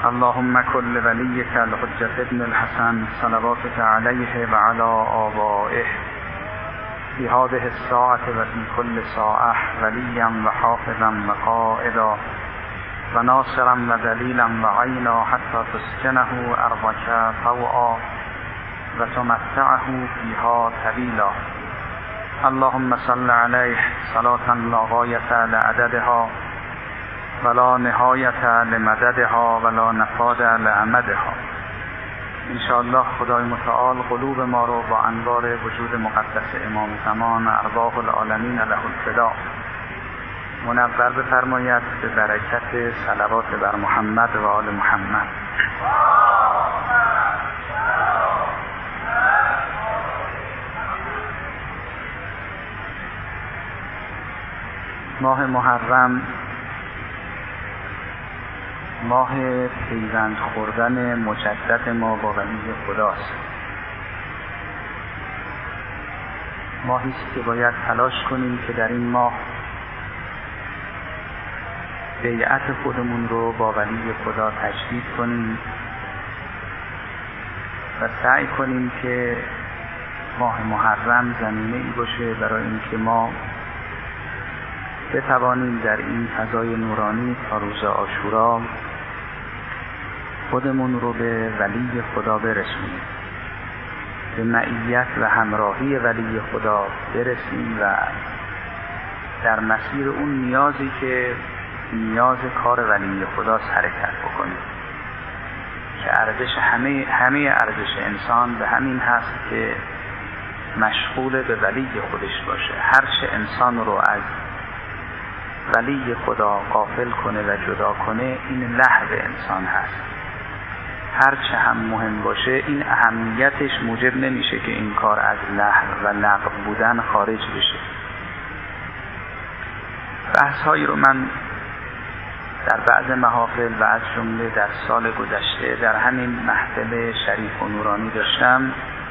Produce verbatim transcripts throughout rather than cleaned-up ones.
اللهم كل وليك الحجة ابن الحسن صلواتك عليه وعلى آبائه في هذه الساعة وفي كل ساعة وليا وحافظا وقائدا وناصرا ودليلا وعينا حتى تسكنه أرضك طوعا وتمتعه فيها طويلا. اللهم صل عليه صلاة لا غاية لعددها ولا نهایت لمددها ولا نفاد لعمدها. انشاءالله خدای متعال قلوب ما رو با انوار وجود مقدس امام زمان ارواح العالمین له الفدا منور بفرماید به برکت صلوات بر محمد و آل محمد. ماه محرم ماه پیوند خوردن مجدد ما با ولی خداست. ماهی است که باید تلاش کنیم که در این ماه بیعت خودمون رو با ولی خدا تجدید کنیم و سعی کنیم که ماه محرم زمینه ای باشه برای اینکه ما بتوانیم در این فضای نورانی تا روز عاشورا خودمون رو به ولی خدا برسونیم، به معیت و همراهی ولی خدا برسیم و در مسیر اون نیازی که نیاز کار ولی خداست حرکت بکنیم که ارزش همه همه ارزش انسان به همین هست که مشغول به ولی خودش باشه. هر چه انسان رو از ولی خدا غافل کنه و جدا کنه این لهو انسان هست. هر چه هم مهم باشه این اهمیتش موجب نمیشه که این کار از لهو و لغو بودن خارج بشه. بحث هایی رو من در بعض محافل و از جمله در سال گذشته در همین محفل شریف و نورانی داشتم.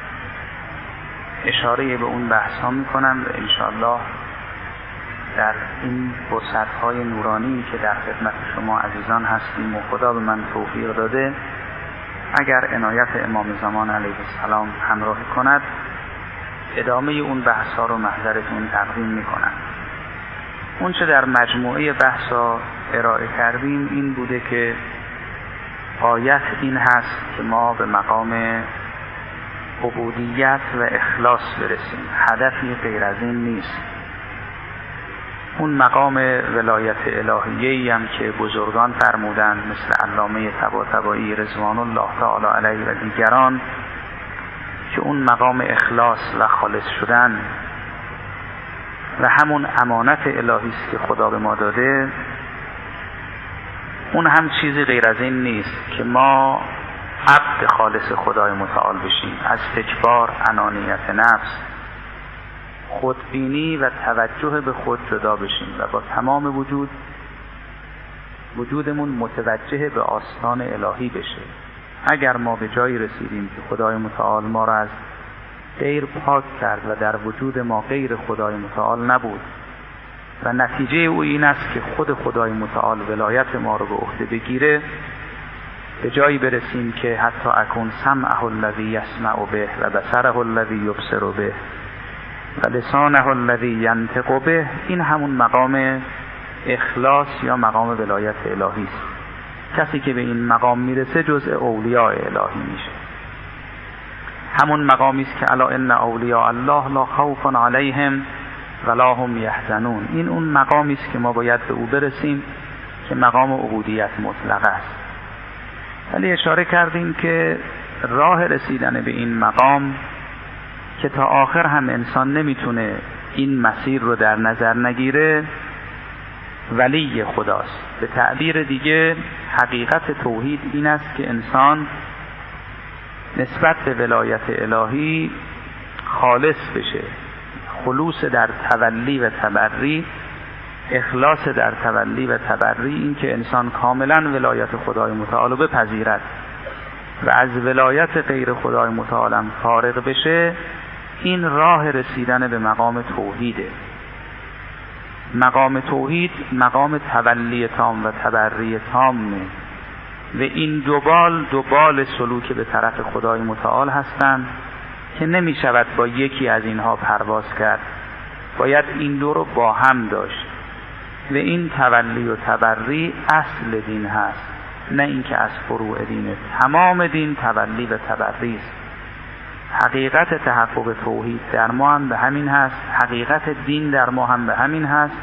اشاره به اون بحث ها میکنم و انشاءالله در این فرصت های نورانی که در خدمت شما عزیزان هستیم و خدا به من توفیق داده، اگر عنایت امام زمان علیه السلام همراه کند ادامه اون بحث ها رو محضرتون تقدیم میکنم. اون چه در مجموعه بحث ها ارائه کردیم این بوده که غایت این هست که ما به مقام عبودیت و اخلاص برسیم. هدفی غیر از این نیست. اون مقام ولایت الهیه‌ای هم که بزرگان فرمودند مثل علامه طباطبایی رضوان الله تعالی علیه و دیگران که اون مقام اخلاص و خالص شدن و همون امانت الهی است که خدا به ما داده، اون هم چیزی غیر از این نیست که ما عبد خالص خدای متعال بشیم، از استکبار، انانیت نفس، خودبینی و توجه به خود جدا بشیم و با تمام وجود وجودمون متوجه به آستان الهی بشه. اگر ما به جایی رسیدیم که خدای متعال ما را از غیر پاک کرد و در وجود ما غیر خدای متعال نبود و نتیجه او این است که خود خدای متعال ولایت ما رو به عهده بگیره، به جایی برسیم که حتی اکون سمعه الذی یسمع به و بصره الذی یبصر به و لسانه الذی ینطق به، این همون مقام اخلاص یا مقام ولایت الهی است. کسی که به این مقام میرسه جزء اولیاء الهی میشه. همون مقامی است که الا ان اولیاء الله لا خوف علیهم ولا هم یحزنون. این اون مقامی است که ما باید به او برسیم که مقام عبودیت مطلقه است. ولی اشاره کردیم که راه رسیدن به این مقام که تا آخر هم انسان نمیتونه این مسیر رو در نظر نگیره، ولی خداست. به تعبیر دیگه حقیقت توحید این است که انسان نسبت به ولایت الهی خالص بشه، خلوص در تولی و تبری، اخلاص در تولی و تبری، این که انسان کاملا ولایت خدای متعال بپذیرد و از ولایت غیر خدای متعال فارغ بشه. این راه رسیدن به مقام توحیده. مقام توحید مقام تولی تام و تبری تامه. و این دو بال دو بال سلوک به طرف خدای متعال هستند که نمی شود با یکی از اینها پرواز کرد، باید این دو رو با هم داشت. و این تولی و تبری اصل دین هست، نه اینکه از فروع دینه. تمام دین تولی و تبری است. حقیقت تحقق توحید در ما هم به همین هست، حقیقت دین در ما هم به همین هست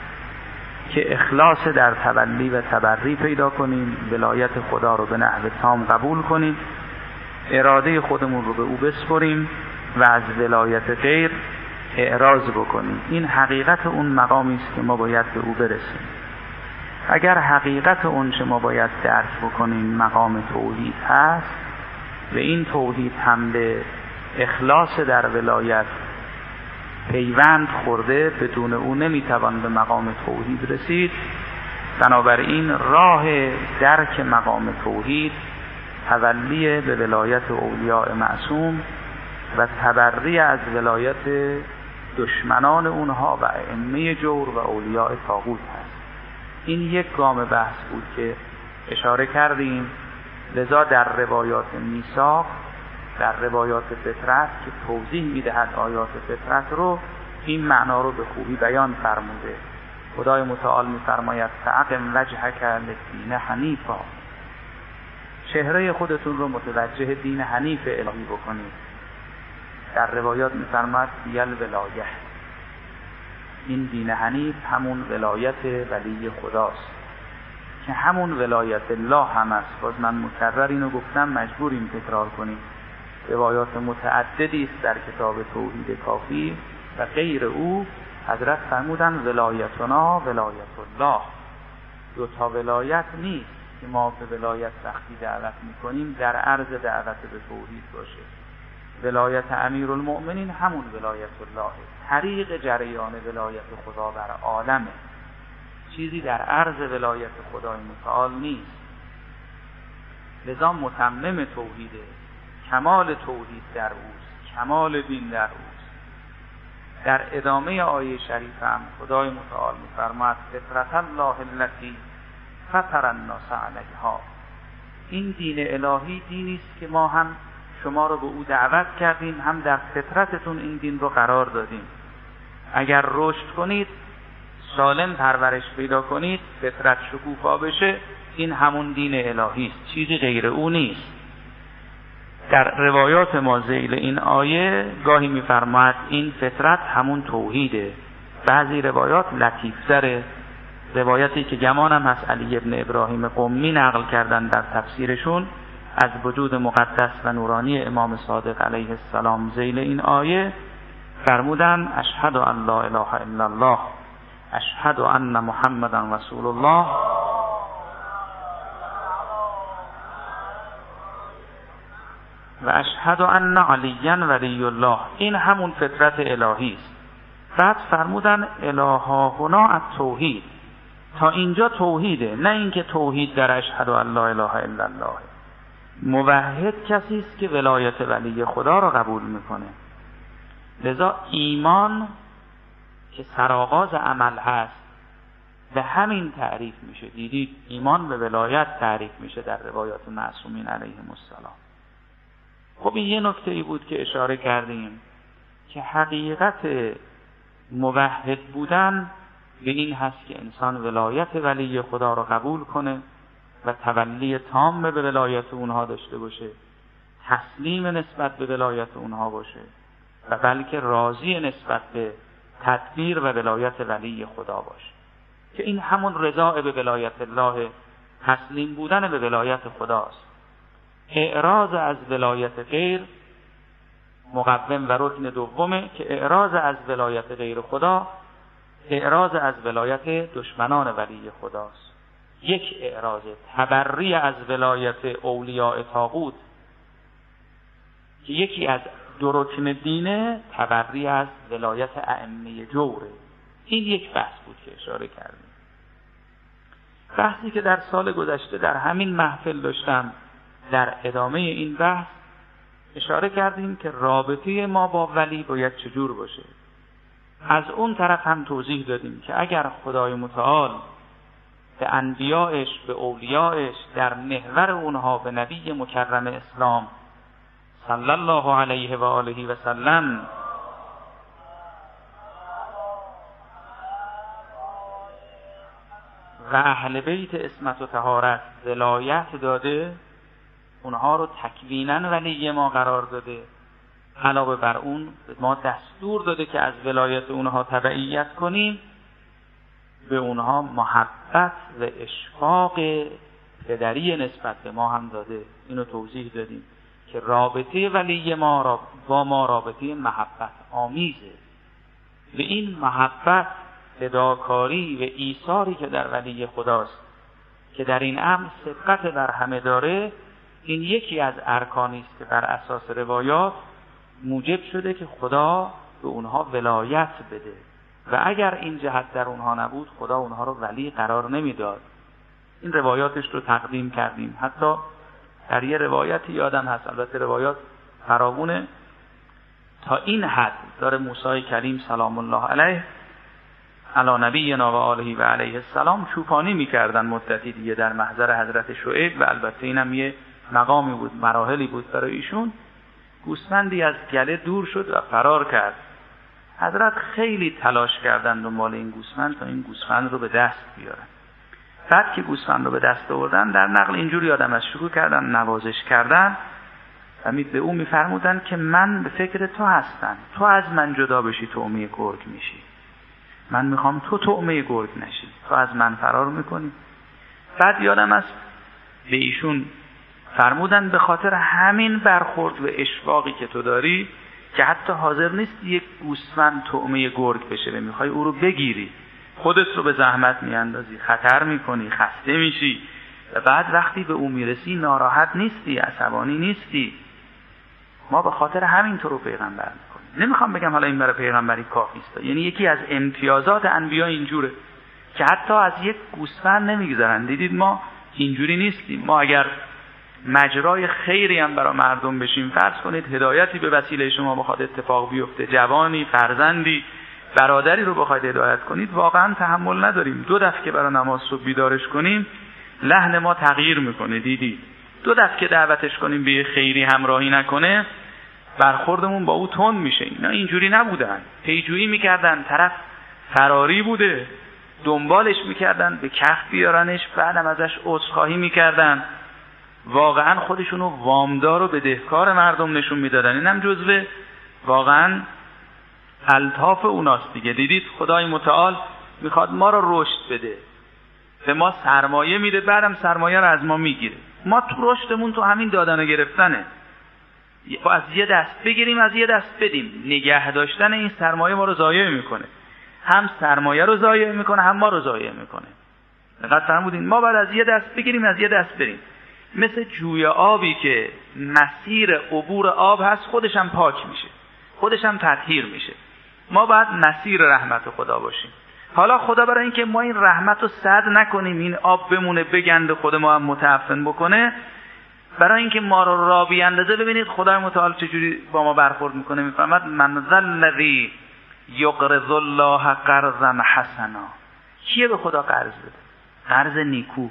که اخلاص در تولی و تبری پیدا کنیم، ولایت خدا رو به نحو تام قبول کنیم، اراده خودمون رو به او بسپریم و از ولایت غیر اعراض بکنیم. این حقیقت اون مقامی است که ما باید به او برسیم. اگر حقیقت اون چه ما باید درک بکنیم مقام توحید هست و این توحید هم به اخلاص در ولایت پیوند خورده، بدون او نمیتوان به مقام توحید رسید. بنابراین راه درک مقام توحید تولی به ولایت اولیاء معصوم و تبری از ولایت دشمنان اونها و ائمه جور و اولیاء طاغوت هست. این یک گام بحث بود که اشاره کردیم. لذا در روایات میثاق، در روایات فطرت که توضیح میدهد آیات فطرت رو، این معنا رو به خوبی بیان فرموده. خدای متعال میفرماید فاقم وجهک للدین حنیفا، چهره خودتون رو متوجه دین حنیف الهی بکنید. در روایات میفرماید یل ولایه، این دین حنیف همون ولایت ولی خداست که همون ولایت الله هم است. باز من مکرر اینو گفتم، مجبوریم تکرار کنیم. روایات متعددی است در کتاب توحید کافی و غیر او. حضرت فرمودن ولایتنا ولایت الله، دو تا ولایت نیست که ما به ولایت وقتی دعوت میکنیم در عرض دعوت به توحید باشه. ولایت امیرالمؤمنین همون ولایت الله، طریق جریان ولایت خدا بر عالمه، چیزی در عرض ولایت خدای متعال نیست. لذا متمم توحیده، کمال توحید در اوست، کمال دین در اوست. در ادامه آیه شریف هم خدای متعال می‌فرماید فطرت الله التي فطر الناس علیها، این دین الهی دینی است که ما هم شما رو به او دعوت کردیم، هم در فطرتتون این دین رو قرار دادیم. اگر رشد کنید، سالم پرورش پیدا کنید، فطرت شکوفا بشه، این همون دین الهی است، چیزی غیر او نیست. در روایات ما ذیل این آیه گاهی می‌فرماید این فطرت همون توحیده. بعضی روایات لطیف‌تره، روایاتی که گمانم هست علی ابن ابراهیم قمی نقل کردن در تفسیرشون از وجود مقدس و نورانی امام صادق علیه السلام ذیل این آیه فرمودن اشهد ان لا اله الا الله اشهد ان محمدا رسول الله و اشهد ان علی ولی الله. این همون فطرت الهی است. بعد فرمودن الها هنا التوحید، تا اینجا توحیده، نه اینکه توحید در اشهد ان لا اله الا الله. موحد کسی است که ولایت ولی خدا را قبول میکنه. لذا ایمان که سرآغاز عمل هست به همین تعریف میشه. دیدید ایمان به ولایت تعریف میشه در روایات معصومین علیهم السلام. خب این یه نکته ای بود که اشاره کردیم که حقیقت موحد بودن به این هست که انسان ولایت ولی خدا را قبول کنه و تولی تام به ولایت اونها داشته باشه، تسلیم نسبت به ولایت اونها باشه و بلکه راضی نسبت به تدبیر و ولایت ولی خدا باشه، که این همون رضا به ولایت الله، تسلیم بودن به ولایت خداست. اعراض از ولایت غیر مقوم و رکن دومه که اعراض از ولایت غیر خدا اعراض از ولایت دشمنان ولی خداست. یک اعراض تبری از ولایت اولیاء طاغوت که یکی از دو رکن دینه، تبری از ولایت ائمه جوره. این یک بحث بود که اشاره کردیم. بحثی که در سال گذشته در همین محفل داشتم، در ادامه این بحث اشاره کردیم که رابطه ما با ولی باید چجور باشه. از اون طرف هم توضیح دادیم که اگر خدای متعال به انبیایش، به اولیایش، در محور اونها به نبی مکرم اسلام صلی الله علیه و آله و سلم و اهل بیت عصمت و طهارت ولایت داده، اونها رو تکویناً ولی ما قرار داده. علاوه بر اون ما دستور داده که از ولایت اونها تبعیت کنیم، به اونها محبت و اشفاق پدری نسبت به ما هم داده. اینو توضیح دادیم که رابطه ولی ما را با ما رابطه محبت آمیزه. و این محبت، فداکاری و ایثاری که در ولی خداست که در این امر سبقت بر همه داره، این یکی از ارکانی است که بر اساس روایات موجب شده که خدا به اونها ولایت بده و اگر این جهت در اونها نبود خدا اونها رو ولی قرار نمیداد. این روایاتش رو تقدیم کردیم. حتی در یه روایتی یادم هست، البته روایات فراوونه، تا این حد داره موسی کلیم سلام الله علیه علی نبینا و آله و علیه السلام چوپانی میکردن مدتی دیگه در محضر حضرت شعیب و البته اینم یه مقامی بود، مراحلی بود برای ایشون. گوسفندی از گله دور شد و فرار کرد. حضرت خیلی تلاش کردن دنبال این گوسفند تا این گوسفند رو به دست بیارن. بعد که گوسفند رو به دست آوردن، در نقل اینجوری آدم از شروع کردن نوازش کردن و به او میفرمودن که من به فکر تو هستم، تو از من جدا بشی طعمه گرگ میشی، من میخوام تو طعمه گرگ نشی، تو از من فرار میکنی. بعد یادم است به ایشون فرمودن به خاطر همین برخورد و اشفاقی که تو داری که حتی حاضر نیست یک گوسفند طعمه گرگ بشه و میخوای او رو بگیری، خودت رو به زحمت میاندازی، خطر میکنی، خسته میشی و بعد وقتی به او میرسی ناراحت نیستی، عصبانی نیستی. ما به خاطر همین تو رو پیغمبر میکنیم. نمیخوام بگم حالا این برای پیغمبری کافی است، یعنی یکی از امتیازات انبیا اینجوره که حتی از یک گوسفند نمیگذرن. دیدید ما اینجوری نیستیم. ما اگر مجرای خیری هم برای مردم بشیم، فرض کنید هدایتی به وسیله شما بخواد اتفاق بیفته، جوانی، فرزندی، برادری رو بخواید هدایت کنید، واقعا تحمل نداریم. دو دفعه که برای نماز صبح بیدارش کنیم لحن ما تغییر میکنه. دیدید دو دفعه که دعوتش کنیم به خیری همراهی نکنه، برخوردمون با او تند میشه. اینا اینجوری نبودن، پیجویی میکردن، طرف فراری بوده، دنبالش میکردن به کف بیارنش، بعدم ازش عذرخواهی میکردن، واقعا خودشونو وامدار و بدهکار مردم نشون میدادن. اینم جزو واقعا الطاف اوناست دیگه. دیدید خدای متعال میخواد ما رو رشد بده، به ما سرمایه میده، بعدم سرمایه رو از ما میگیره. ما تو رشدمون تو همین دادن و گرفتنه، از یه دست بگیریم از یه دست بدیم. نگه داشتن این سرمایه ما رو ضایع میکنه، هم سرمایه رو ضایع میکنه هم ما رو ضایع میکنه. دقت فرمودین؟ ما بعد از یه دست بگیریم از یه دست بریم. مثل جوی آبی که مسیر عبور آب هست، خودش هم پاک میشه، خودش هم تطهیر میشه. ما باید مسیر رحمت خدا باشیم. حالا خدا برای اینکه ما این رحمت رو سد نکنیم، این آب بمونه بگنده خود ما هم متعفن بکنه، برای اینکه ما رو را بیاندازه، ببینید خدای متعال چجوری با ما برخورد میکنه. میفرماد من ذا الذی یقرض الله قرضا حسنا. کیه به خدا قرض بده؟ قرض نیکو.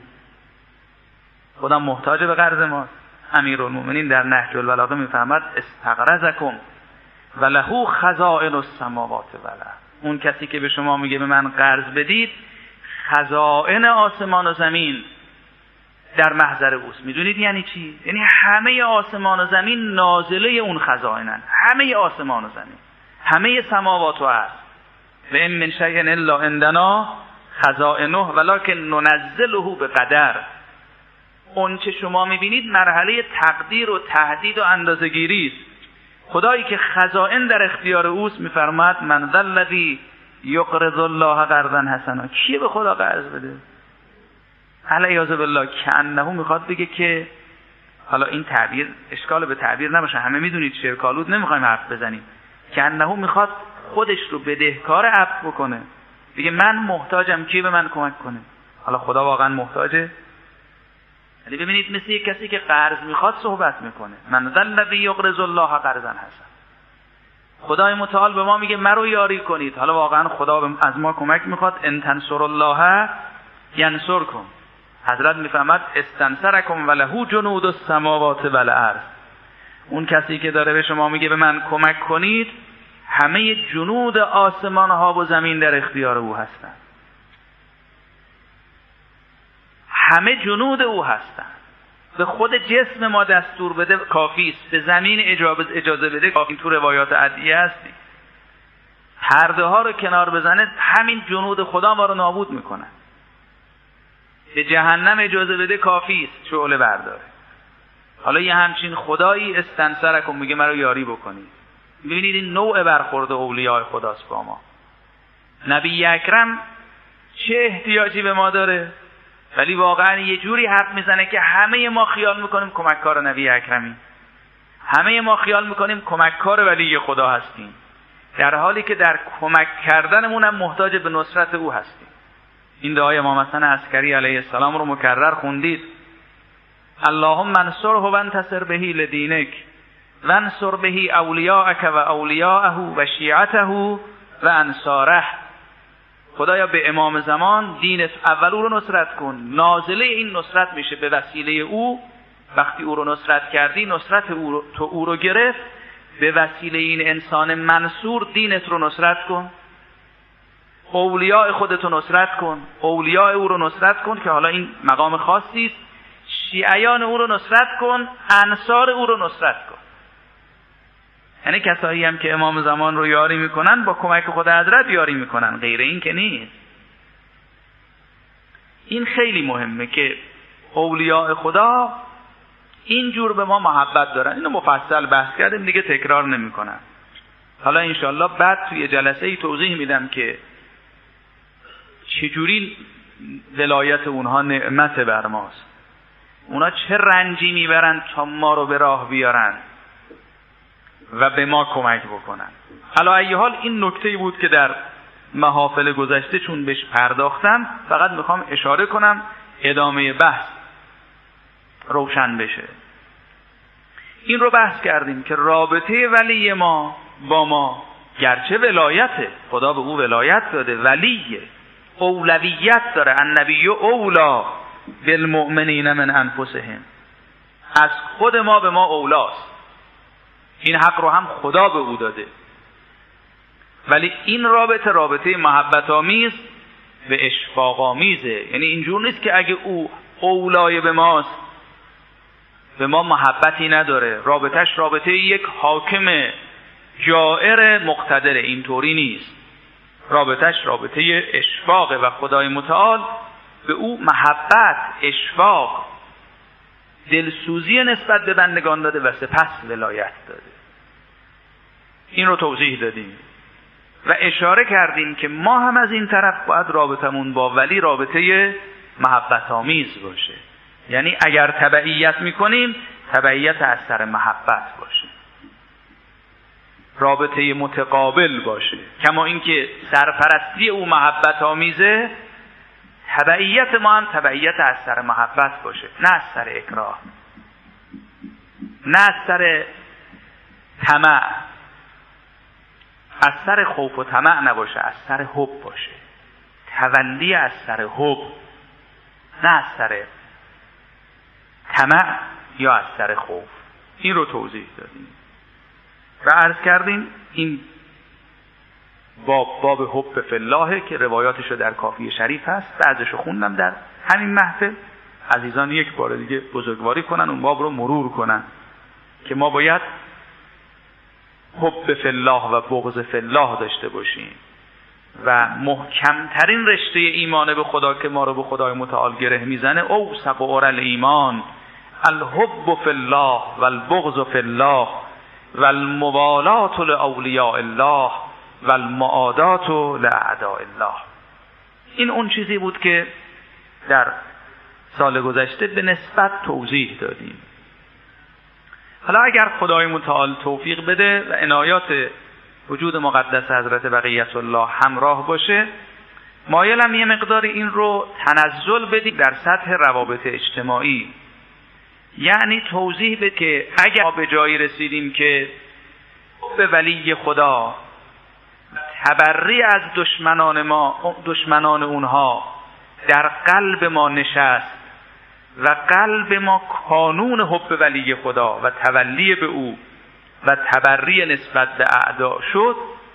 خدا محتاج به قرض ماست. امیرالمومنین در نهج البلاغه میفرماد استقرضکم وله خزائن السماوات والارض. اون کسی که به شما میگه به من قرض بدید، خزائن آسمان و زمین در محضر اوست. میدونید یعنی چی؟ یعنی همه آسمان و زمین نازله اون خزائنن، همه آسمان و زمین، همه سماوات و ارض. و ان من شیء الا عندنا خزائنه ولکن ننزله بقدر. اون چه شما میبینید مرحله تقدیر و تهدید و اندازه‌گیری است. خدایی که خزائن در اختیار اوست میفرماد من ذا الذی یقرض الله قرضا حسنا. کیه به خدا قرض بده؟ علیاذ بالله. کانه میخواد بگه که، حالا این تعبیر اشکال به تعبیر نباشه، همه میدونید شرکالود نمیخوایم حرف بزنیم، کانه میخواد خودش رو بدهکار عفو بکنه، بگه من محتاجم، کی به من کمک کنه؟ حالا خدا واقعا محتاجه؟ یعنی ببینید مثل یک کسی که قرض میخواد صحبت میکنه. من ذا الذی یقرض الله قرضا حسنا. خدای متعال به ما میگه مرو یاری کنید. حالا واقعا خدا از ما کمک میخواد. ان تنصر الله ینصرکم. حضرت میفهمد استنصرکم وله جنود السماوات والارض. اون کسی که داره به شما میگه به من کمک کنید، همه جنود آسمان ها و زمین در اختیار او هستند. همه جنود او هستند. به خود جسم ما دستور بده کافی است، به زمین اجازه بده کافی. تو روایات ادعیه هستی پرده ها رو کنار بزنه، همین جنود خدا ما رو نابود میکنه. به جهنم اجازه بده کافی است شعله برداره. حالا یه همچین خدایی استنصرکم میگه مرا یاری بکنید. ببینید این نوع برخورد اولیاء خداست با ما. نبی اکرم چه احتیاجی به ما داره، ولی واقعا یه جوری حرف میزنه که همه ما خیال میکنیم کمککار نبی اکرمی، همه ما خیال میکنیم کمککار ولی خدا هستیم، در حالی که در کمک کردنمون هم محتاج به نصرت او هستیم. این دعای امام حسن عسکری علیه السلام رو مکرر خوندید. اللهم انصره و انتصر به لدینک و انصر به اولیاءک و اولیاءه و شیعته و انصاره. خدایا به امام زمان دینت اول او رو نصرت کن، نازله این نصرت میشه به وسیله او. وقتی او رو نصرت کردی، نصرت او رو تو او رو گرفت، به وسیله این انسان منصور دینت رو نصرت کن، اولیاء خودت رو نصرت کن، اولیاء او رو نصرت کن که حالا این مقام خاصی است. شیعیان او رو نصرت کن، انصار او رو نصرت کن. یعنی کسایی هم که امام زمان رو یاری میکنن با کمک خود حضرت یاری میکنن، غیر این که نیست. این خیلی مهمه که اولیاء خدا اینجور به ما محبت دارن. اینو مفصل بحث کردیم دیگه، تکرار نمیکنم. حالا انشالله بعد توی جلسه ای توضیح میدم که چجوری ولایت اونها نعمت بر ماست، اونا چه رنجی میبرن تا ما رو به راه بیارن و به ما کمک بکنن. علی ای حال این نکته‌ای بود که در محافل گذشته چون بهش پرداختم، فقط میخوام اشاره کنم ادامه بحث روشن بشه. این رو بحث کردیم که رابطه ولی ما با ما گرچه ولایته، خدا به او ولایت داده، ولیه، اولویت داره. النبی اولا بالمؤمنین من انفسهم، از خود ما به ما اولاست. این حق رو هم خدا به او داده، ولی این رابطه رابطه محبت آمیز و اشفاق آمیزه. یعنی اینجور نیست که اگه او اولای به ماست به ما محبتی نداره، رابطهش رابطه یک حاکم جائر مقتدر، اینطوری نیست. رابطهش رابطه اشفاق و خدای متعال به او محبت، اشفاق، دلسوزی نسبت به بندگان داده و سپس ولایت داده. این رو توضیح دادیم و اشاره کردیم که ما هم از این طرف باید رابطمون با ولی رابطه محبت آمیز باشه. یعنی اگر تبعیت میکنیم، تبعیت از سر محبت باشه، رابطه متقابل باشه. کما اینکه سرپرستی او محبت آمیزه، تبعیت ما هم تبعیت از سر محبت باشه، نه از سر اکراه، نه از سر طمع، از سر خوف و طمع نباشه، از سر حب باشه. تولی از سر حب، نه از سر طمع یا از سر خوف. این رو توضیح دادیم و عرض کردیم این باب باب حب فی الله که روایاتش در کافی شریف هست، بعضیشو خوندم در همین محفل. عزیزان یک بار دیگه بزرگواری کنن اون باب رو مرور کنن که ما باید حب فی الله و بغض فی الله داشته باشیم و محکمترین رشته ایمان به خدا که ما رو به خدای متعال گره میزنه، اوثق اورل ایمان الحب فی الله و البغض فی الله و الموالات لاولیاء الله و المعادات لاعداء الله. این اون چیزی بود که در سال گذشته به نسبت توضیح دادیم. حالا اگر خدای متعال توفیق بده و عنایات وجود مقدس حضرت بقیت الله همراه باشه، مایلم یه مقدار این رو تنزل بدیم در سطح روابط اجتماعی. یعنی توضیح بده که اگر ما به جایی رسیدیم که به ولی خدا تبری از دشمنان ما، دشمنان اونها در قلب ما نشست و قلب ما کانون حب ولی خدا و تولی به او و تبری نسبت به اعدا شد،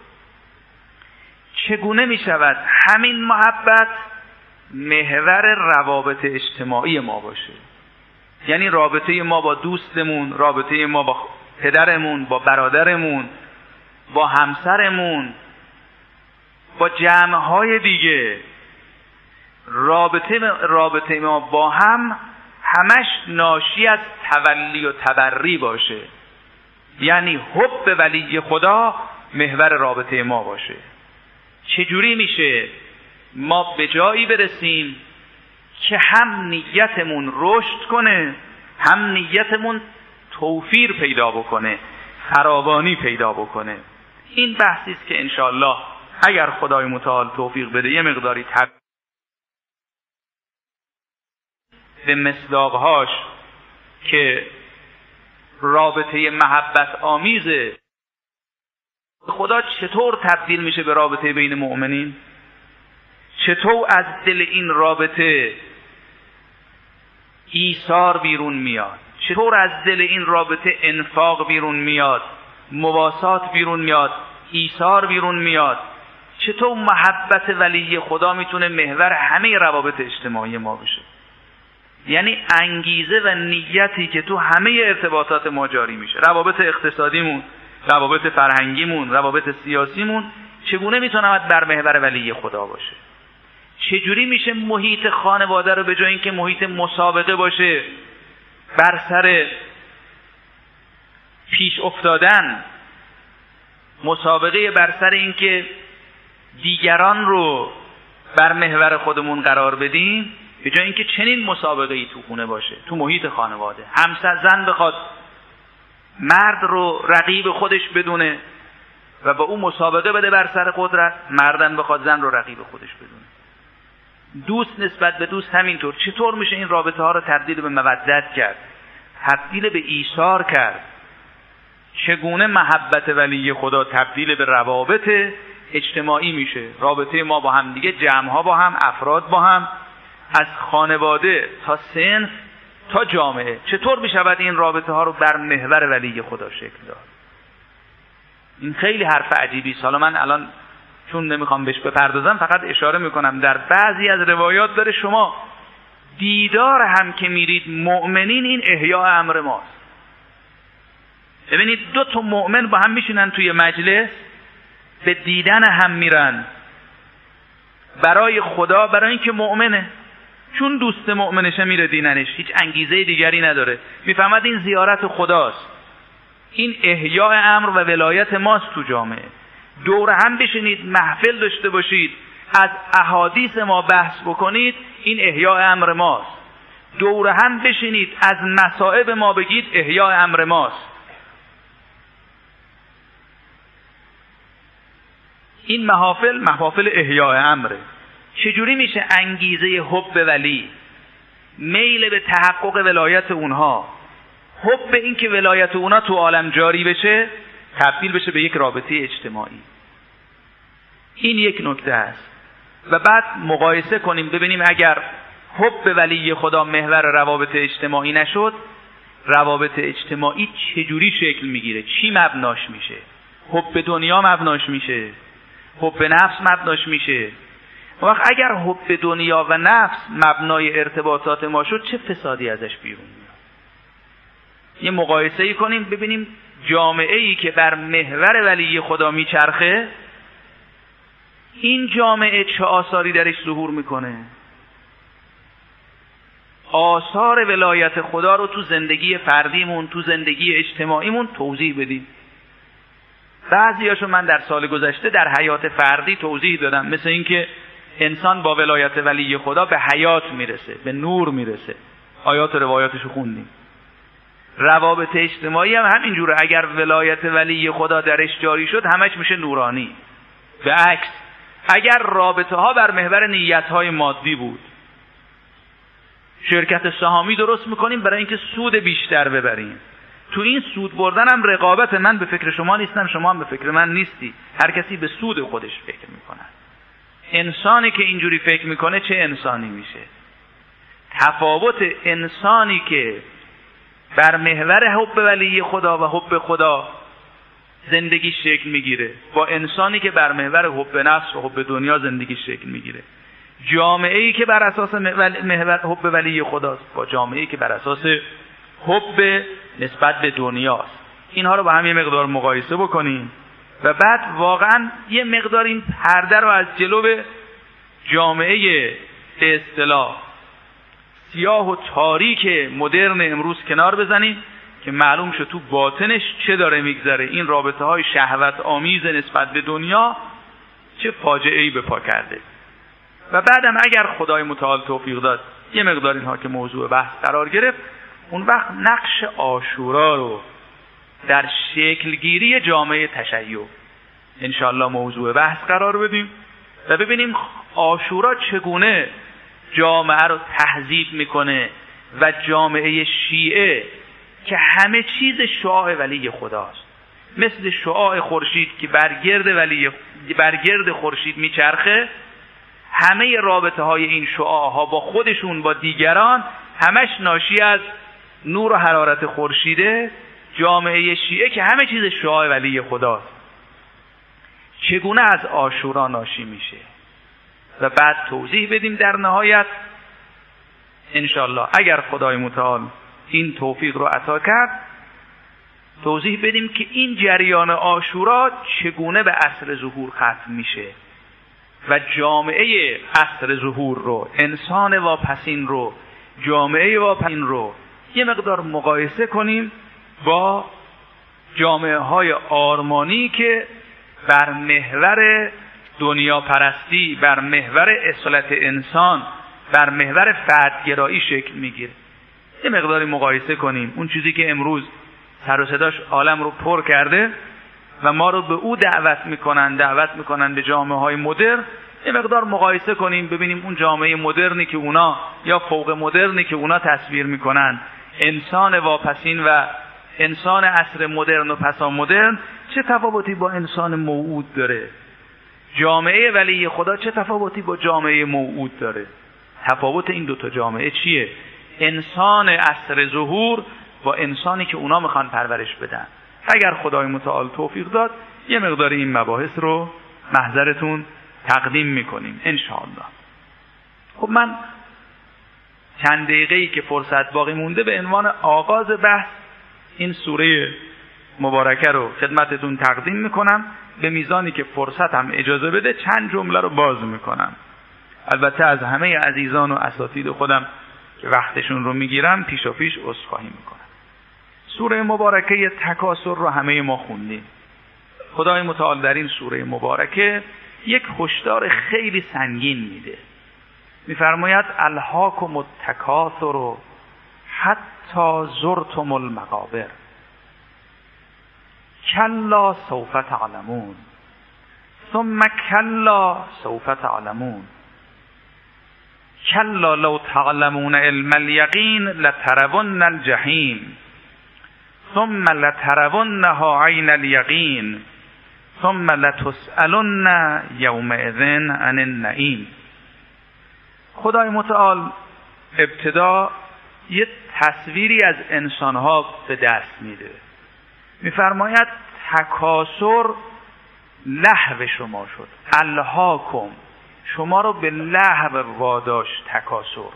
چگونه می شود همین محبت محور روابط اجتماعی ما باشه؟ یعنی رابطه ما با دوستمون، رابطه ما با پدرمون، با برادرمون، با همسرمون، با جمعهای دیگه، رابطه رابطه ما با هم همش ناشی از تولی و تبری باشه. یعنی حب ولی خدا محور رابطه ما باشه. چجوری میشه ما به جایی برسیم که هم نیتمون رشد کنه، هم نیتمون توفیر پیدا بکنه، فراوانی پیدا بکنه؟ این بحثی است که انشاءالله اگر خدای متعال توفیق بده یه مقداری تب به مصداقهاش که رابطه محبت آمیزه خدا چطور تبدیل میشه به رابطه بین مؤمنین، چطور از دل این رابطه ایثار بیرون میاد، چطور از دل این رابطه انفاق بیرون میاد، مواسات بیرون میاد، ایثار بیرون میاد، چطور محبت ولی خدا میتونه محور همه روابط اجتماعی ما بشه. یعنی انگیزه و نیتی که تو همه ارتباطات ما جاری میشه، روابط اقتصادیمون، روابط فرهنگیمون، روابط سیاسیمون، چگونه میتونه بر محور ولی خدا باشه؟ چجوری میشه محیط خانواده رو به جای اینکه محیط مسابقه باشه، بر سر پیش افتادن، مسابقه بر سر اینکه دیگران رو بر محور خودمون قرار بدیم، به جای اینکه چنین مسابقه ای تو خونه باشه، تو محیط خانواده همسر زن بخواد مرد رو رقیب خودش بدونه و با اون مسابقه بده بر سر قدرت، مردن بخواد زن رو رقیب خودش بدونه. دوست نسبت به دوست همینطور. چطور میشه این رابطه ها رو تبدیل به مودت کرد، تبدیل به ایثار کرد؟ چگونه محبت ولی خدا تبدیل به روابط اجتماعی میشه؟ رابطه ما با هم دیگه، جمع ها با هم، افراد با هم، از خانواده تا صنف تا جامعه، چطور میشود این رابطه ها رو بر محور ولی خدا شکل داد؟ این خیلی حرف عجیبی است. حالا من الان چون نمیخوام بهش بپردازم فقط اشاره میکنم در بعضی از روایات داره شما دیدار هم که میرید مؤمنین، این احیاء امر ماست. ببینید دو تا مؤمن با هم میشینن توی مجلس، به دیدن هم میرن برای خدا، برای اینکه مؤمنه، چون دوست مؤمنشه میره دیدنش، هیچ انگیزه دیگری نداره، میفهمد این زیارت خداست، این احیاء امر و ولایت ماست تو جامعه. دور هم بشینید محفل داشته باشید، از احادیث ما بحث بکنید، این احیاء امر ماست. دور هم بشینید از مصائب ما بگید، احیاء امر ماست. این محافل محافل احیاء امره. چجوری میشه انگیزه حب ولی، میل به تحقق ولایت اونها، حب این که ولایت اونها تو عالم جاری بشه، تبدیل بشه به یک رابطه اجتماعی؟ این یک نکته است. و بعد مقایسه کنیم ببینیم اگر حب ولی خدا محور روابط اجتماعی نشد، روابط اجتماعی چجوری شکل میگیره، چی مبناش میشه؟ حب دنیا مبناش میشه، حب نفس مبناش میشه. وقت اگر حب دنیا و نفس مبنای ارتباطات ما شد، چه فسادی ازش بیرون میاد؟ یه مقایسه ای کنیم ببینیم جامعه ای که بر محور ولی خدا میچرخه، این جامعه چه آثاری درش ظهور میکنه. آثار ولایت خدا رو تو زندگی فردیمون، تو زندگی اجتماعیمون توضیح بدیم. بعضیاشو من در سال گذشته در حیات فردی توضیح دادم، مثل اینکه انسان با ولایت ولی خدا به حیات میرسه، به نور میرسه. آیات و روایاتشو خوندیم. روابط اجتماعی هم همینجوره. اگر ولایت ولی خدا درش جاری شد، همش میشه نورانی. به عکس اگر رابطه ها بر محور نیت های مادی بود، شرکت سهامی درست میکنیم برای اینکه سود بیشتر ببریم. تو این سود بردن هم رقابت، من به فکر شما نیستم، شما هم به فکر من نیستی، هر کسی به سود خودش فکر میکنه. انسانی که اینجوری فکر میکنه چه انسانی میشه. تفاوت انسانی که بر محور حب ولی خدا و حب خدا زندگی شکل میگیره با انسانی که بر محور حب نفس و حب دنیا زندگی شکل میگیره، جامعه ای که بر اساس محور حب ولی خداست با جامعه ای که بر اساس حب نسبت به دنیاست، اینها رو با هم یه مقدار مقایسه بکنیم و بعد واقعا یه مقدار این پرده رو از جلو جامعه به اصطلاح سیاه و تاریک مدرن امروز کنار بزنیم که معلوم شد تو باطنش چه داره میگذره. این رابطه های شهوت آمیز نسبت به دنیا چه فاجعه ای به پا کرده. و بعدم اگر خدای متعال توفیق داد یه مقدار اینها که موضوع بحث قرار گرفت، اون وقت نقش عاشورا رو در شکلگیری جامعه تشیع انشاءالله موضوع بحث قرار بدیم و ببینیم عاشورا چگونه جامعه رو تهذیب میکنه و جامعه شیعه که همه چیز شعاع ولی خداست، مثل شعاع خورشید که برگرد ولی برگرد خورشید میچرخه، همه رابطه های این شعاع ها با خودشون با دیگران همش ناشی از نور و حرارت خورشیده. جامعه شیعه که همه چیز شعاع ولی خداست چگونه از عاشورا ناشی میشه و بعد توضیح بدیم در نهایت انشالله اگر خدای متعال این توفیق رو عطا کرد توضیح بدیم که این جریان عاشورا چگونه به عصر ظهور ختم میشه و جامعه عصر ظهور رو، انسان واپسین رو، جامعه واپسین رو یه مقدار مقایسه کنیم با جامعه های آرمانی که بر محور دنیا پرستی، بر محور اصالت انسان، بر محور فردگرایی شکل میگیره. یه مقداری مقایسه کنیم اون چیزی که امروز سر و صداش عالم رو پر کرده و ما رو به او دعوت میکنن دعوت میکنن به جامعه های مدرن. یه مقدار مقایسه کنیم ببینیم اون جامعه مدرنی که اونا یا فوق مدرنی که اونا تصویر میکنن، انسان واپسین و انسان عصر مدرن و پسا مدرن چه تفاوتی با انسان موعود داره، جامعه ولی خدا چه تفاوتی با جامعه موعود داره. تفاوت این دوتا جامعه چیه؟ انسان عصر ظهور با انسانی که اونا میخوان پرورش بدن. اگر خدای متعال توفیق داد یه مقدار این مباحث رو محضرتون تقدیم میکنیم انشاءالله. خب من چند دقیقه‌ای که فرصت باقی مونده به عنوان آغاز بحث این سوره مبارکه رو خدمتتون تقدیم میکنم. به میزانی که فرصت هم اجازه بده چند جمله رو باز میکنم. البته از همه عزیزان و اساتید خودم که وقتشون رو میگیرم پیش و پیش عذرخواهی میکنم. سوره مبارکه تکاثر رو همه ما خوندیم. خدای متعال در این سوره مبارکه یک هشدار خیلی سنگین میده. میفرماید الهاکم التکاثر حتی زرتم المقابر کلا سوف تعلمون ثم کلا سوف تعلمون کلا لو تعلمون علم الیقین لترون الجحیم ثم لترونها عین الیقین ثم لتسألن یومئذ عن النعیم. خدای متعال ابتدا یه تصویری از انسانها به دست میده. میفرماید تکاثر لهو شما شد، الهاکم شما رو به لهو واداشت تکاثر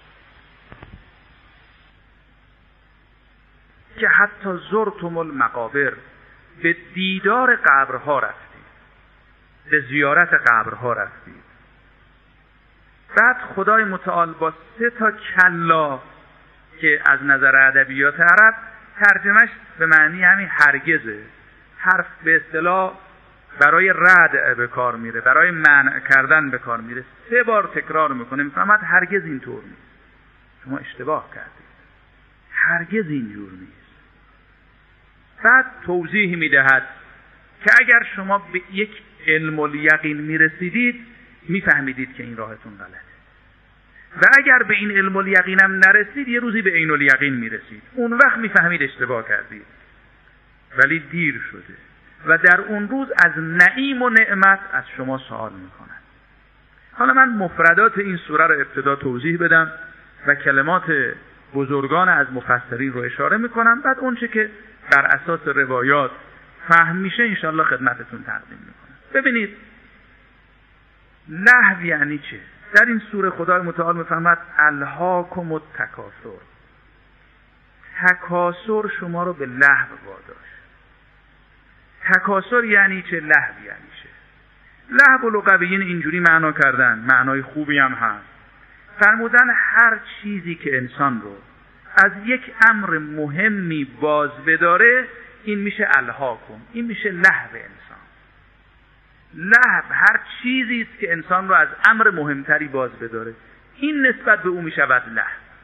که حتی زرتم المقابر به دیدار قبرها رفتید، به زیارت قبرها رفتید. بعد خدای متعال با سه تا کلا که از نظر ادبیات عرب ترجمهش به معنی همین هرگزه، حرف به اصطلاح برای رد به کار میره، برای منع کردن به کار میره، سه بار تکرار میکنه. میفهمد هرگز اینطور نیست، شما اشتباه کردید، هرگز اینجور نیست. بعد توضیح میدهد که اگر شما به یک علم الیقین میرسیدید میفهمیدید که این راهتون غلطه و اگر به این علم الیقین هم نرسید یه روزی به عین الیقین میرسید، اون وقت میفهمید اشتباه کردید ولی دیر شده و در اون روز از نعیم و نعمت از شما سوال میکنن. حالا من مفردات این سوره رو ابتدا توضیح بدم و کلمات بزرگان از مفسرین رو اشاره میکنم، بعد اون چه که بر اساس روایات فهم میشه انشالله خدمتتون تقدیم میکنم. ببینید لهو یعنی چه؟ در این سوره خدای متعال میفرماد الهاکم التکاثر. تکاثر شما رو به لهو واداشت. تکاثر یعنی چه؟ لهو یعنی چه؟ لهو لغویین اینجوری معنا کردن، معنای خوبی هم هست. فرمودن هر چیزی که انسان رو از یک امر مهمی باز بداره این میشه الهاکم، این میشه لهو انسان. لهو هر چیزی است که انسان رو از امر مهمتری باز بداره، این نسبت به او میشود لهو.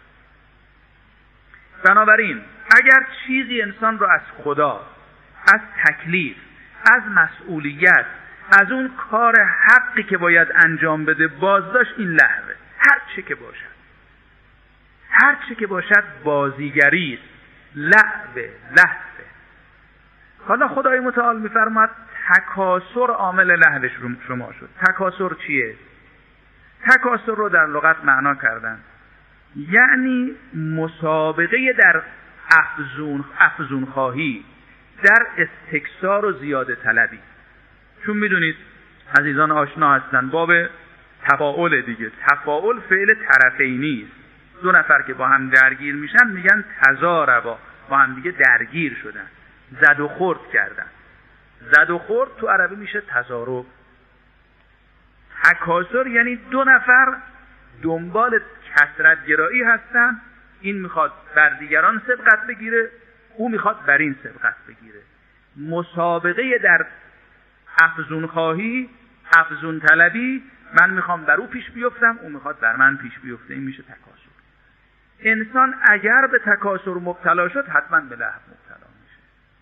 بنابراین اگر چیزی انسان رو از خدا، از تکلیف، از مسئولیت، از اون کار حقی که باید انجام بده باز داشت، این لهوه. هر چه که باشد، هر چه که باشد بازیگری است، لهوه، لهوه. حالا خدای متعال میفرماد تکاثر عامل لهو شما شد. تکاثر چیه؟ تکاثر رو در لغت معنا کردن یعنی مسابقه در افزون افزون خواهی، در استکثار و زیاده طلبی. چون میدونید عزیزان آشنا هستن باب تفاعل دیگه. تفاعل فعل طرفینی است. دو نفر که با هم درگیر میشن میگن تضاربا، با هم دیگه درگیر شدن، زد و خورد کردن. زد و خورد تو عربی میشه تضارب. تکاثر یعنی دو نفر دنبال کثرت گرایی هستن، این میخواد بر دیگران سبقت بگیره، او میخواد بر این سبقت بگیره. مسابقه در افزون خواهی، افزون طلبی، من میخوام بر او پیش بیفتم، او میخواد بر من پیش بیفته، این میشه تکاثر. انسان اگر به تکاثر مبتلا شد حتما به لهو مبتلا میشه.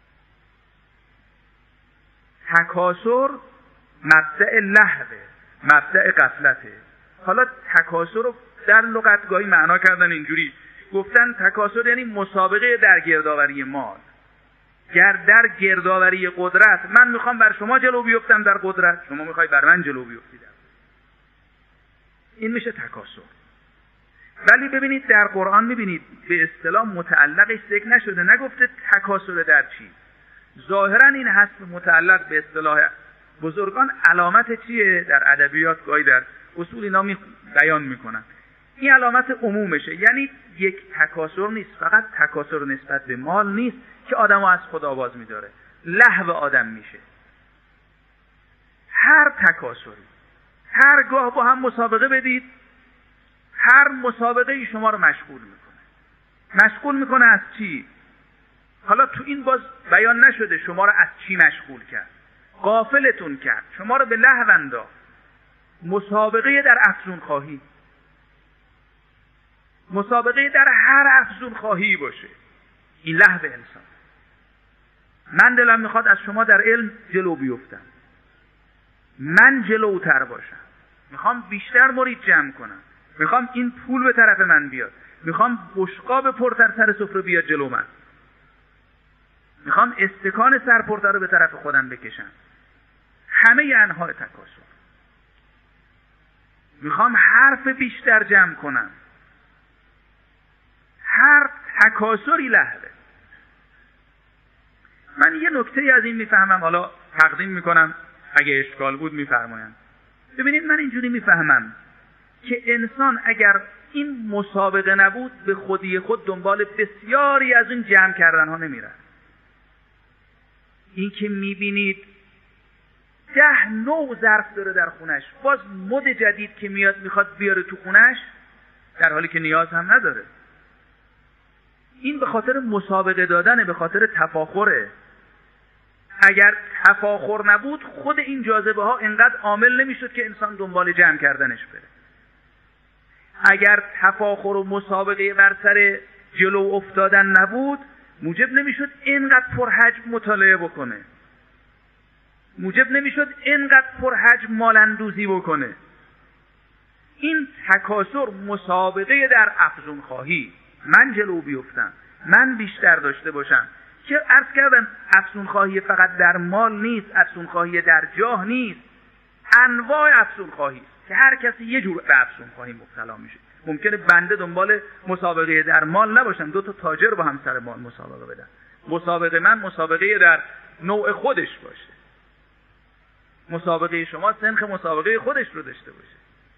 تکاثر مبدأ لهوه، مبدأ غفلته. حالا تکاثر رو در لغتگاهی معنا کردن اینجوری، گفتن تکاثر یعنی مسابقه در گردآوری مال. گر در گردآوری قدرت من میخوام بر شما جلو بیفتم در قدرت، شما میخوای بر من جلو بیفتی در، این میشه تکاثر. ولی ببینید در قرآن میبینید به اصطلاح متعلقش ذکر نشده، نگفته تکاثر در چی. ظاهرا این حذف متعلق به اصطلاح بزرگان علامت چیه؟ در ادبیات گاهی در اصول اینا می بیان میکنن. این علامت عمومشه، یعنی یک تکاثر نیست، فقط تکاثر نسبت به مال نیست که آدمو از خدا باز میداره، لهو آدم میشه. هر تکاثری، هر گاه با هم مسابقه بدید، هر مسابقه شما رو مشغول میکنه. مشغول میکنه از چی؟ حالا تو این باز بیان نشده شما رو از چی مشغول کرد. غافلتون کرد، شما رو به لهو انداخت. مسابقه در افزون خواهی، مسابقه در هر افزون خواهی باشه، این لهو انسان. من دلم میخواد از شما در علم جلو بیفتم، من جلوتر باشم، میخوام بیشتر مرید جمع کنم، میخوام این پول به طرف من بیاد، میخوام بشقاب پرتر سر سفره بیاد جلو من، میخوام استکان سرپرتر رو به طرف خودم بکشم. همه انواع تکاثر. میخوام حرف بیشتر جمع کنم. هر تکاثری لهوه. من یه نکته از این میفهمم، حالا تقدیم میکنم اگه اشکال بود میفرمایند. ببینید من اینجوری میفهمم که انسان اگر این مسابقه نبود به خودی خود دنبال بسیاری از این جمع کردن ها نمیره. این که میبینید ده نوع ظرف داره در خونش، باز مد جدید که میاد میخواد بیاره تو خونش در حالی که نیاز هم نداره. این به خاطر مسابقه دادنه، به خاطر تفاخره. اگر تفاخر نبود خود این جاذبه ها اینقدر عامل نمیشد که انسان دنبال جمع کردنش بره. اگر تفاخر و مسابقه بر سر جلو افتادن نبود موجب نمیشد اینقدر پرحجم مطالعه بکنه، موجب نمیشد اینقدر پرحجم مالندوزی بکنه. این تکاثر مسابقه در افزون خواهی، من جلو بیفتم، من بیشتر داشته باشم. که عرض کردم افزون خواهی فقط در مال نیست، افزون خواهی در جاه نیست، انواع افسون خواهی که هر کسی یه جور به افسون خواهی مبتلا میشه. ممکنه بنده دنبال مسابقه در مال نباشم، دو تا تاجر با هم سر مال مسابقه بدن. مسابقه من مسابقه در نوع خودش باشه، مسابقه شما سنخ مسابقه خودش رو داشته باشه.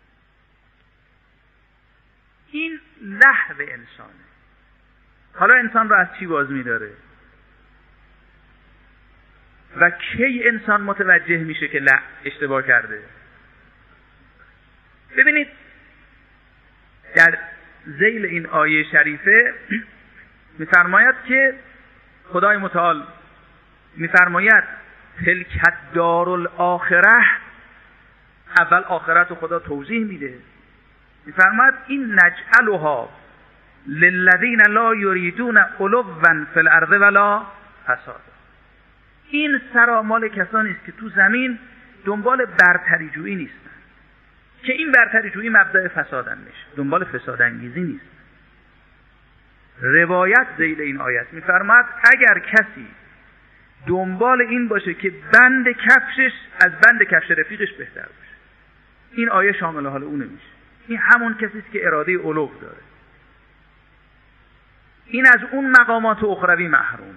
این لهو انسانه. حالا انسان رو از چی باز می‌داره؟ و کی انسان متوجه میشه که لا اشتباه کرده؟ ببینید در ذیل این آیه شریفه می‌فرماید که خدای متعال می‌فرماید تلک الدار الاخره، اول آخرت رو خدا توضیح میده، می‌فرماید این نجعلها للذین لا یریدون علوا فی الارض ولا فسادا. این سرا مال کسانی است که تو زمین دنبال برتری جویی نیستن، که این برتری جویی مبدأ فسادن میشه، دنبال فساد انگیزی نیست. روایت ذیل این آیت میفرماد اگر کسی دنبال این باشه که بند کفشش از بند کفش رفیقش بهتر باشه، این آیه شامل حال اون نمیشه. این همون کسی است که اراده علو داره، این از اون مقامات اخروی محرومه.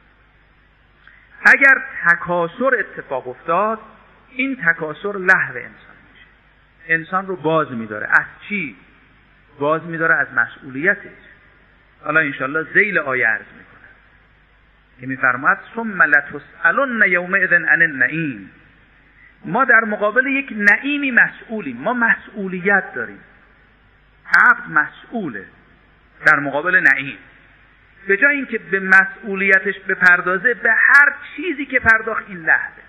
اگر تکاسر اتفاق افتاد، این تکاسر لهو انسان میشه، انسان رو باز میداره. از چی باز میداره؟ از مسئولیتش. حالا انشالله ذیل آیه عرض میکنه که میفرماد ثم لتسألن یومئذ عن النعیم. ما در مقابل یک نعیمی مسئولیم، ما مسئولیت داریم. عبد مسئوله در مقابل نعیم. به جای اینکه به مسئولیتش بپردازه، به هر چیزی که پرداخت این لحظه.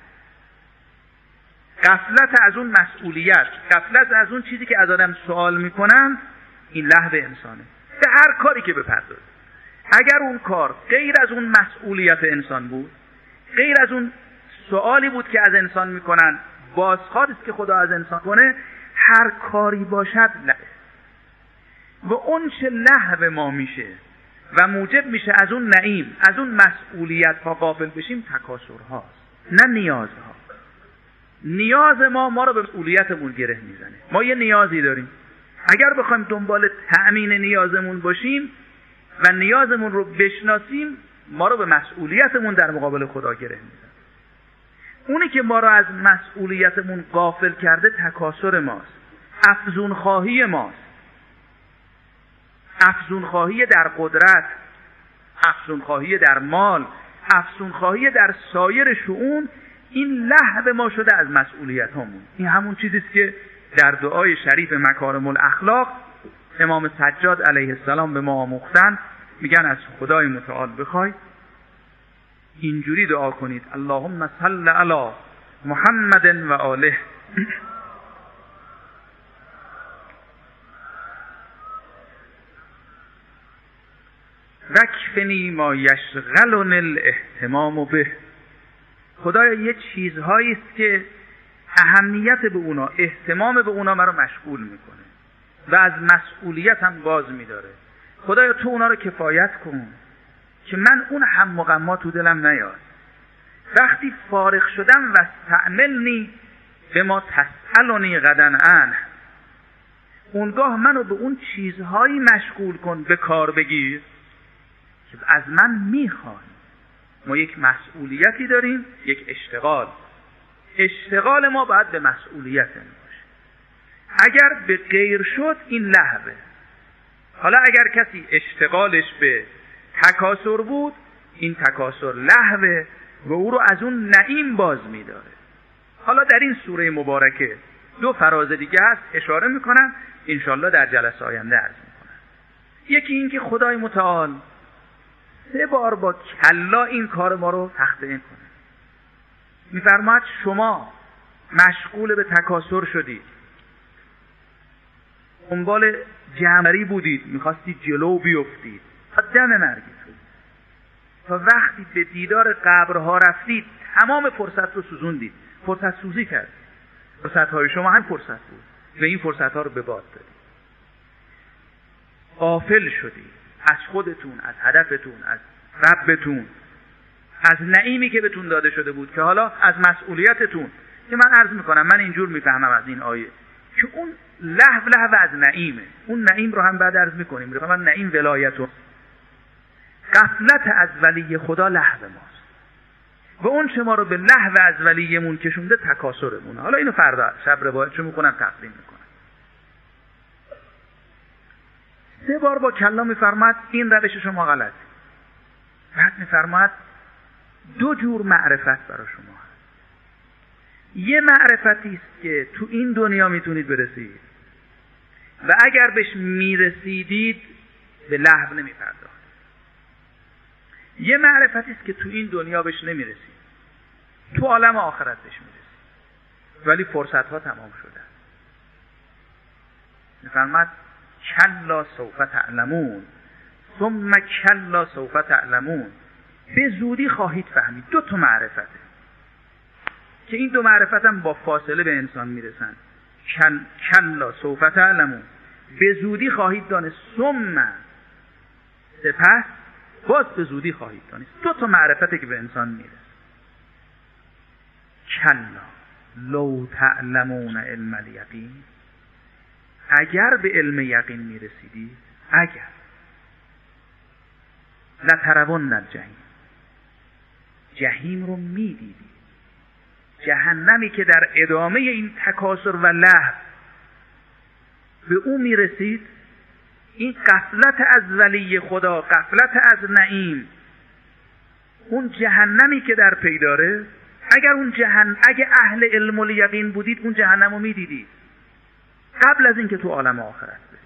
غفلت از اون مسئولیت، غفلت از اون چیزی که از آدم سوال میکنن، این لهو انسانه. به هر کاری که بپردازه، اگر اون کار غیر از اون مسئولیت انسان بود، غیر از اون سوالی بود که از انسان میکنن، بازخواست است که خدا از انسان کنه، هر کاری باشد لهو. و اون چه لهو ما میشه و موجب میشه از اون نعیم، از اون مسئولیت ها غافل بشیم، تکاسر هاست، نه نیازها. نیاز ما ما رو به مسئولیتمون گره میزنه. ما یه نیازی داریم، اگر بخوایم دنبال تأمین نیازمون باشیم و نیازمون رو بشناسیم، ما رو به مسئولیتمون در مقابل خدا گره میزنه. اونی که ما رو از مسئولیتمون غافل کرده تکاسر ماست، افزون خواهی ماست. افزون خواهی در قدرت، افزون خواهی در مال، افزون خواهی در سایر شؤون، این لهو ما شده از مسئولیت همون. این همون چیزیست که در دعای شریف مکارم الاخلاق امام سجاد علیه السلام به ما آموختن. میگن از خدای متعال بخوای اینجوری دعا کنید: اللهم صل علی محمد و آله وکفنی ما یشغلن الاهتمام به. خدایا یه چیزهایی است که اهمیت به اونا، اهتمام به اونا مرا مشغول میکنه و از مسئولیت هم باز میداره. خدایا تو اونا رو کفایت کن که من اون هم مغما تو دلم نیاد. وقتی فارغ شدم و استعملنی به ما تسألنی غدن عنه، اونگاه منو به اون چیزهایی مشغول کن، به کار بگیر که از من میخوان. ما یک مسئولیتی داریم، یک اشتغال. اشتغال ما باید به مسئولیت باشه. اگر به غیر شد این لهوه. حالا اگر کسی اشتغالش به تکاسر بود، این تکاسر لهوه و او رو از اون نعیم باز میداره. حالا در این سوره مبارکه دو فراز دیگه هست، اشاره میکنم، انشالله در جلسه آینده عرض میکنم. یکی این که خدای متعال سه بار با کلا این کار ما رو تخطئه کنه. میفرماید شما مشغول به تکاسر شدید، دنبال جمعی بودید، میخواستید جلو بیفتید تا دم مرگتون، تا وقتی به دیدار قبرها رفتید تمام فرصت رو سوزوندید، فرصت سوزی کردید. فرصت های شما هم فرصت بود و این فرصت ها رو به باد دادید. غافل شدید از خودتون، از هدفتون، از ربتون، از نعیمی که بهتون داده شده بود که حالا از مسئولیتتون که من عرض میکنم من اینجور میفهمم از این آیه که اون لهو لهو از نعیمه. اون نعیم رو هم بعد عرض میکنیم. من نعیم ولایت و غفلت از ولی خدا لهو ماست و اون چه ما رو به لهو از ولیمون کشونده تکاسرمونه. حالا اینو فردا شب روایت چون میکنم تقسیم میکنم. سه بار با کلا میفرماد این روش شما غلطه. بعد میفرماد دو جور معرفت برای شما هست. یه معرفتی است که تو این دنیا میتونید برسید و اگر بهش میرسیدید به لهو نمیپرداخت. یه معرفتی است که تو این دنیا بهش نمیرسید، تو عالم آخرت بهش میرسید ولی فرصت ها تمام شده. میفرماد کلا سوف تعلمون ثم کلا سوف تعلمون، به زودی خواهید فهمید. دو تا معرفته که این دو معرفت هم با فاصله به انسان میرسن. کل کلا سوف تعلمون، به زودی خواهید دانست، ثم سپس باز به زودی خواهید دانست. دو تا معرفته که به انسان میرسه. کلا لو تعلمون علم الیقین، اگر به علم یقین میرسیدید، اگر لترون الجحیم، جهیم رو میدیدید. جهنمی که در ادامه این تکاسر و لهو به او میرسید، این غفلت از ولی خدا، غفلت از نعیم، اون جهنمی که در پی داره، اگر اون جهنم، اگه اهل علم و یقین بودید اون جهنم رو میدیدید قبل از اینکه تو عالم آخرت برید،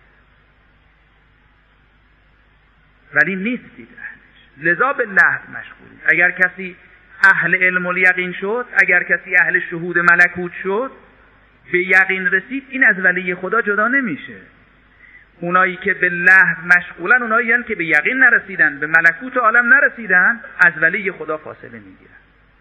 ولی نیستید اهلش، لذا به لهو مشغولید. اگر کسی اهل علم و یقین شد، اگر کسی اهل شهود ملکوت شد، به یقین رسید، این از ولی خدا جدا نمیشه. اونایی که به لهو مشغولن، اونایی هستند که به یقین نرسیدن، به ملکوت عالم نرسیدن، از ولی خدا فاصله میگیرن.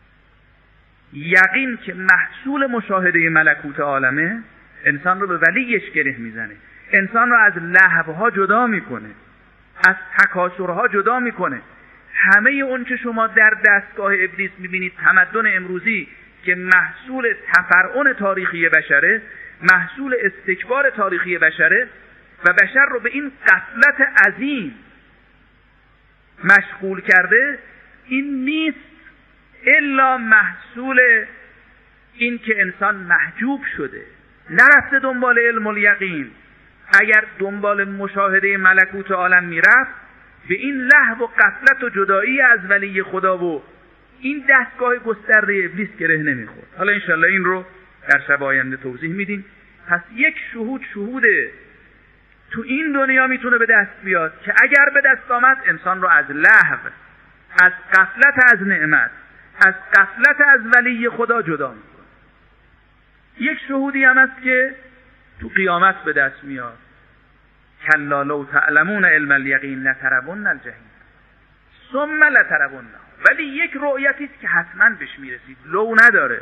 یقین که محصول مشاهده ملکوت عالمه، انسان رو به ولیش گره میزنه، انسان رو از لهوها جدا میکنه، از تکاسرها جدا میکنه. همه اون که شما در دستگاه ابلیس میبینید، تمدن امروزی که محصول تفرعن تاریخی بشره، محصول استکبار تاریخی بشره و بشر رو به این غفلت عظیم مشغول کرده، این نیست الا محصول این که انسان محجوب شده، نرفته دنبال علم الیقین. اگر دنبال مشاهده ملکوت عالم میرفت، به این لهو و غفلت و جدایی از ولی خدا و این دستگاه گسترده ابلیس گره نمیخورد. حالا انشالله این رو در شب آینده توضیح میدیم. پس یک شهود شهود تو این دنیا میتونه به دست بیاد که اگر به دست آمد انسان رو از لهو، از غفلت از نعمت، از غفلت از ولی خدا جدا میکنه. یک شهودی هم است که تو قیامت به دست میاد. کلا لو تعلمون علم الیقین لترون الجحیم ثم لترون، ولی یک رؤیتی است که حتما بهش میرسید، لو نداره.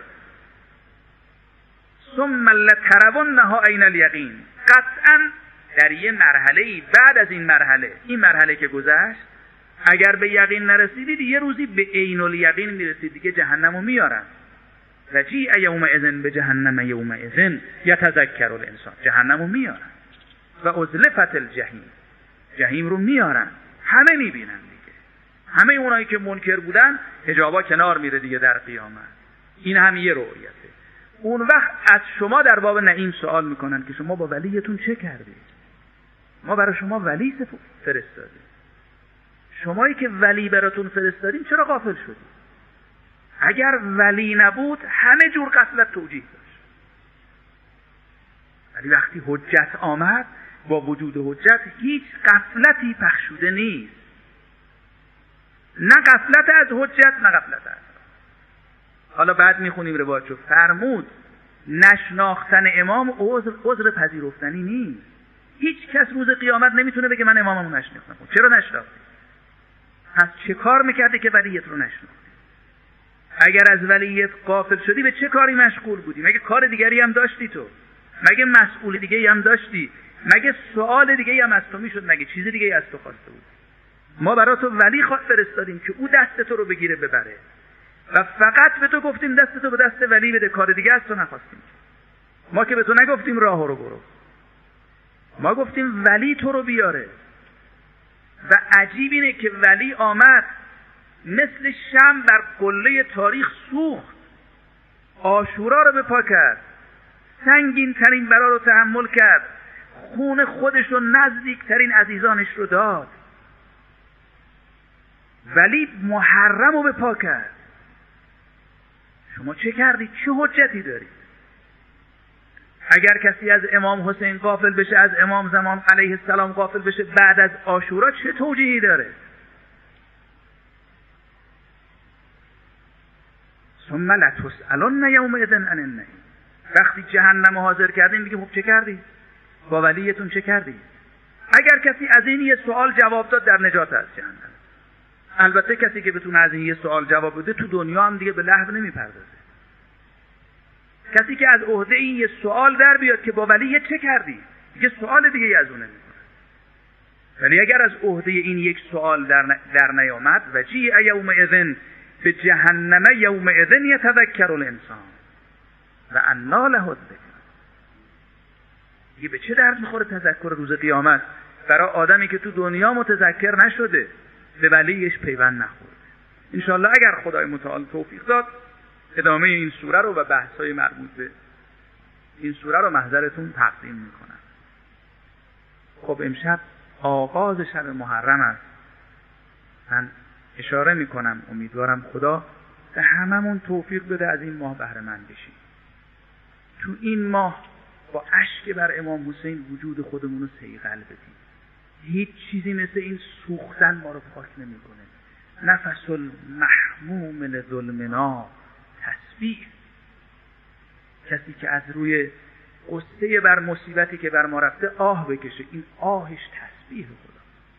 ثم لترونها عین الیقین، قطعا در یه مرحله بعد از این مرحله، این مرحله که گذشت، اگر به یقین نرسیدید یه روزی به عین الیقین میرسید، دیگه جهنمو میارن. و جیء یومئذ به جهنم یومئذ یتذکر الانسان، جهنمو میارن. و ازلفت الجحیم، جهیم رو میارن، همه میبینن دیگه. همه اونایی که منکر بودن حجابا کنار میره دیگه در قیامت. این هم یه رؤیته. اون وقت از شما در باب نعیم سوال میکنن که شما با ولیتون چه کردید؟ ما برای شما ولی فرستادیم. شمایی که ولی براتون فرستادیم چرا غافل شدید؟ اگر ولی نبود همه جور غفلت توجیه داشت. ولی وقتی حجت آمد، با وجود حجت هیچ غفلتی بخشوده نیست. نه غفلت از حجت، نه غفلت از. حالا بعد میخونیم روایتشو، فرمود نشناختن امام عذر عذر پذیرفتنی نیست. هیچ کس روز قیامت نمیتونه بگه من اماممو نشناختم. چرا نشناختی؟ پس چه کار میکردی که ولیت رو نشناختی؟ اگر از ولیت غافل شدی به چه کاری مشغول بودی؟ مگه کار دیگری هم داشتی تو؟ مگه مسئول دیگری هم داشتی؟ مگه سوال دیگری هم از تو میشد؟ مگه چیز دیگری از تو خواسته بود؟ ما برای تو ولی فرستادیم که او دست تو رو بگیره ببره. و فقط به تو گفتیم دستتو به دست ولی بده، کار دیگه از تو نخواستیم. ما که به تو نگفتیم راه رو برو، ما گفتیم ولی تو رو بیاره. و عجیب اینه که ولی آمد مثل شمع بر قله تاریخ سوخت، عاشورا رو به پا کرد، سنگین ترین بلا رو تحمل کرد، خون خودش رو نزدیک ترین عزیزانش رو داد. ولی محرم رو به پا کرد. شما چه کردید؟ چه حجتی دارید؟ اگر کسی از امام حسین غافل بشه، از امام زمان علیه السلام غافل بشه بعد از عاشورا، چه توجیهی داره؟ ثم لتسألن یومئذ عن النعیم. وقتی جهنم حاضر کردیم میگه خب چه کردید؟ با ولیتون چه کردید؟ اگر کسی از این یه سوال جواب داد در نجات از جهنم. البته کسی که بتونه از این یه سوال جواب بده تو دنیا هم دیگه به لهو نمیپردازه. کسی که از عهده این یه سوال در بیاد که با ولی چه کردی، دیگه سوال دیگه از اون نمیکنه. ولی اگر از عهده این یک سوال در ن... در نیامد، و جیء یومئذ به جهنم یومئذ یتذکر الانسان و انا له الذکر. دیگه به چه درد میخوره تذکر روز قیامت برای آدمی که تو دنیا متذکر نشده، به ولیش پیوند نخورده. انشاءالله اگر خدای متعال توفیق داد ادامه این سوره رو و بحث‌های مربوط به این سوره رو محضرتون تقدیم میکنم. خب امشب آغاز شب محرم است. من اشاره میکنم امیدوارم خدا به هممون توفیق بده از این ماه بهره مند بشیم. تو این ماه با اشک بر امام حسین وجود خودمون رو صیقل بدیم. هیچ چیزی مثل این سوختن ما رو پاک نمیکنه. نفس المحموم لظلمنا تسبیح. کسی که از روی قصه بر مصیبتی که بر ما رفته آه بکشه، این آهش تسبیح خدا.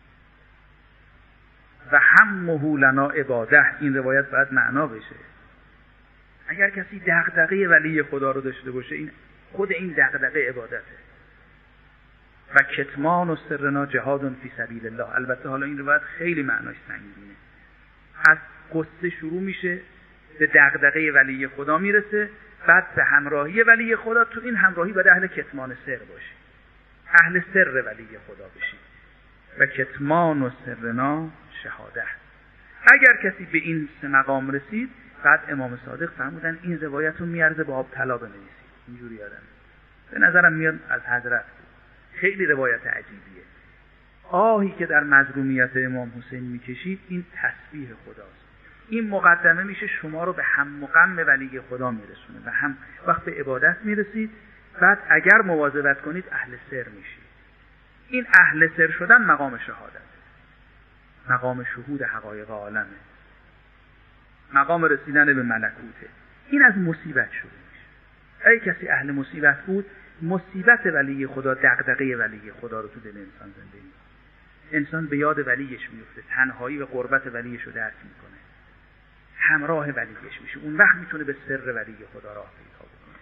و همه لنا عباده، این روایت باید معنا بشه. اگر کسی دغدغه ولی خدا رو داشته باشه، این خود این دغدغه عبادته. و کتمان و سرنا جهاد فی سبیل الله. البته حالا این روایت خیلی معناش سنگینه. از قصه شروع میشه به دغدغه ولی خدا میرسه، بعد به همراهی ولی خدا. تو این همراهی باید اهل کتمان سر باشی، اهل سر ولی خدا بشی. و کتمان و سرنا شهاده. اگر کسی به این سه مقام رسید، بعد امام صادق فرمودن این روایت رو میارزه با آب طلا بنویسید. اینجوری یادم به نظرم میاد از حضرت. خیلی روایت عجیبیه. آهی که در مظلومیت امام حسین میکشید این تسبیح خداست. این مقدمه میشه شما رو به هم و غم ولی خدا میرسونه و هم وقت به عبادت میرسید. بعد اگر مواظبت کنید اهل سر میشید. این اهل سر شدن مقام شهادت، مقام شهود حقایق عالمه، مقام رسیدن به ملکوته. این از مصیبت شروع میشه. ای کسی اهل مصیبت بود، مصیبت ولی خدا، دغدغه ولی خدا رو تو دل انسان زنده میکنه. انسان به یاد ولیش میفته، تنهایی و غربت ولیش رو درک میکنه، همراه ولیش میشه. اون وقت میتونه به سر ولی خدا راه پیدا کنه.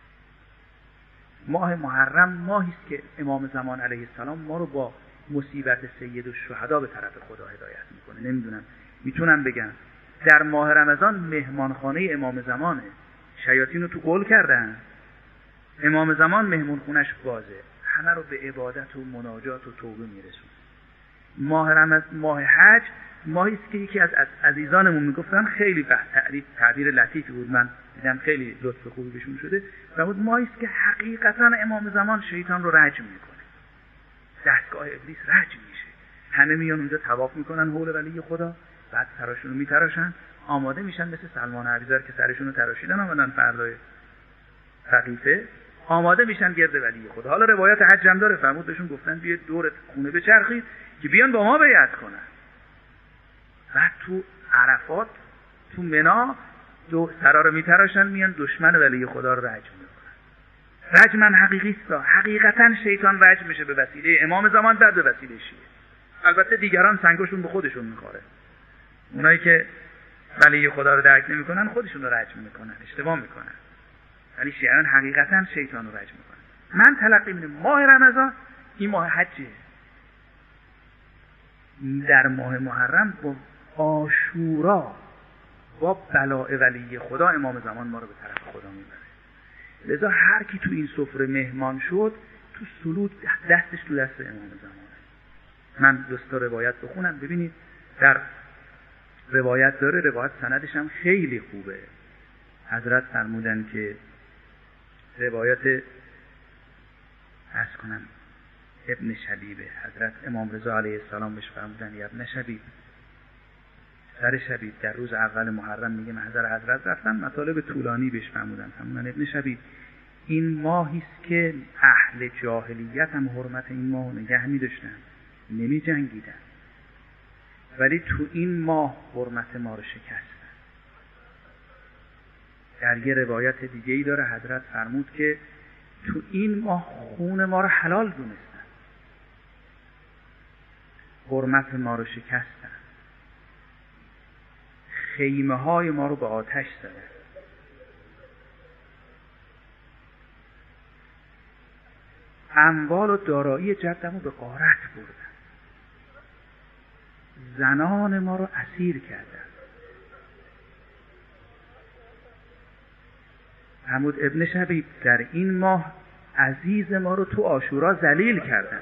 ماه محرم ماهی است که امام زمان علیه السلام ما رو با مصیبت سید الشهدا به طرف خدا هدایت میکنه. نمیدونم میتونم بگم در ماه رمضان مهمانخانه امام زمانه. شیاطین رو تو گل کردن، امام زمان مهمون خونش بازه، همه رو به عبادت و مناجات و توبه میرسونه. ماه رمضان، ماه حج، ماهی است که یکی از عزیزانمون میگفتن، خیلی تعبیر تعبیر لطیفی بود، من دیدم خیلی لطف خوبی بهشون شده. و بود ماهی است که حقیقتا امام زمان شیطان رو رجم میکنه، دستگاه ابلیس رجم میشه. همه میان اونجا طواف میکنن حول ولی خدا، بعد سرشون رو میتراشن، آماده میشن مثل سلمان عبیزر که سرشون رو تراشیدن آمدن فردای سقیفه، آماده میشن گرد ولی خدا. حالا روایت حج هم داره، فرمود بهشون گفتن بیاید دور خونه بچرخید که بیان با ما بیعت کنن. بعد تو عرفات، تو منا، دو سرا رو میتراشن، میان دشمن ولی خدا رو رجم میکنن. رجمن حقیقی است. حقیقتا شیطان رجم میشه به وسیله امام زمان، بعد به وسیله شیعه. البته دیگران سنگشون به خودشون میخوره. اونایی که ولی خدا رو درک نمیکنن خودشون رو رجم میکنن، اشتباه میکنن. ولی شیعیان حقیقتا شیطان رو رجم میکنن. من تلقی میدم ماه رمضان این ماه حجه. در ماه محرم با عاشورا، با بلاء ولی خدا امام زمان ما رو به طرف خدا میبره. لذا هر کی تو این سفره مهمان شد تو سلوک دستش تو دست امام زمانه. من دوست دارم روایت بخونم ببینید. در روایت داره، روایت سندش هم خیلی خوبه. حضرت فرمودن که روایت عرض کنم ابن شبیبه، حضرت امام رضا علیه السلام بهش فرمودن یا ابن شبیب، سر شبیب در روز اول محرم میگه محضر حضرت رفتم، مطالب طولانی بهش فرمودن. فرمودن ابن شبیب این ماهی است که اهل جاهلیت هم حرمت این ماه نگه می‌داشتن، نمی جنگیدن، ولی تو این ماه حرمت ما رو شکستن. در یه روایت دیگه ای داره حضرت فرمود که تو این ماه خون ما رو حلال دونستن، حرمت ما رو شکستن، خیمه های ما رو به آتش زدن، اموال و دارایی جدم رو به غارت بردن، زنان ما رو اسیر کردن. حمود ابن شبیب در این ماه عزیز ما رو تو عاشورا ذلیل کردن.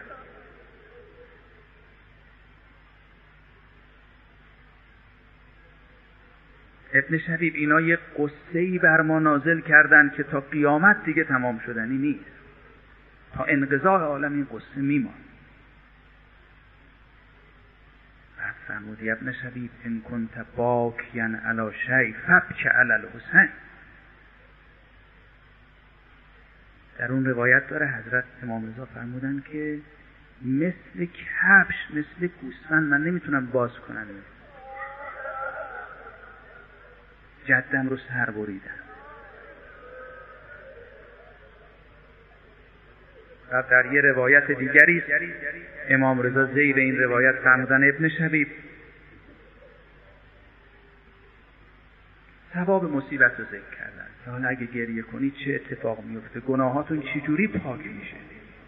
ابن شبیب اینا یه قصه‌ای بر ما نازل کردن که تا قیامت دیگه تمام شدنی نیست، تا انقضاء عالم این قصه میمان. بعد فرمود ابن شبیب ان کنت باکیا علی شیء فبک علی الحسین. در اون روایت داره حضرت امام رضا فرمودن که مثل کبش، مثل گوسفند من نمیتونم باز کنم، جدم رو سر بریدن. و در یه روایت دیگری امام رضا زیر این روایت فرمودن ابن شبیب ثواب مصیبت رو ذکر کردن که حالا اگه گریه کنی چه اتفاق میفته، گناهاتون چی جوری پاک میشه.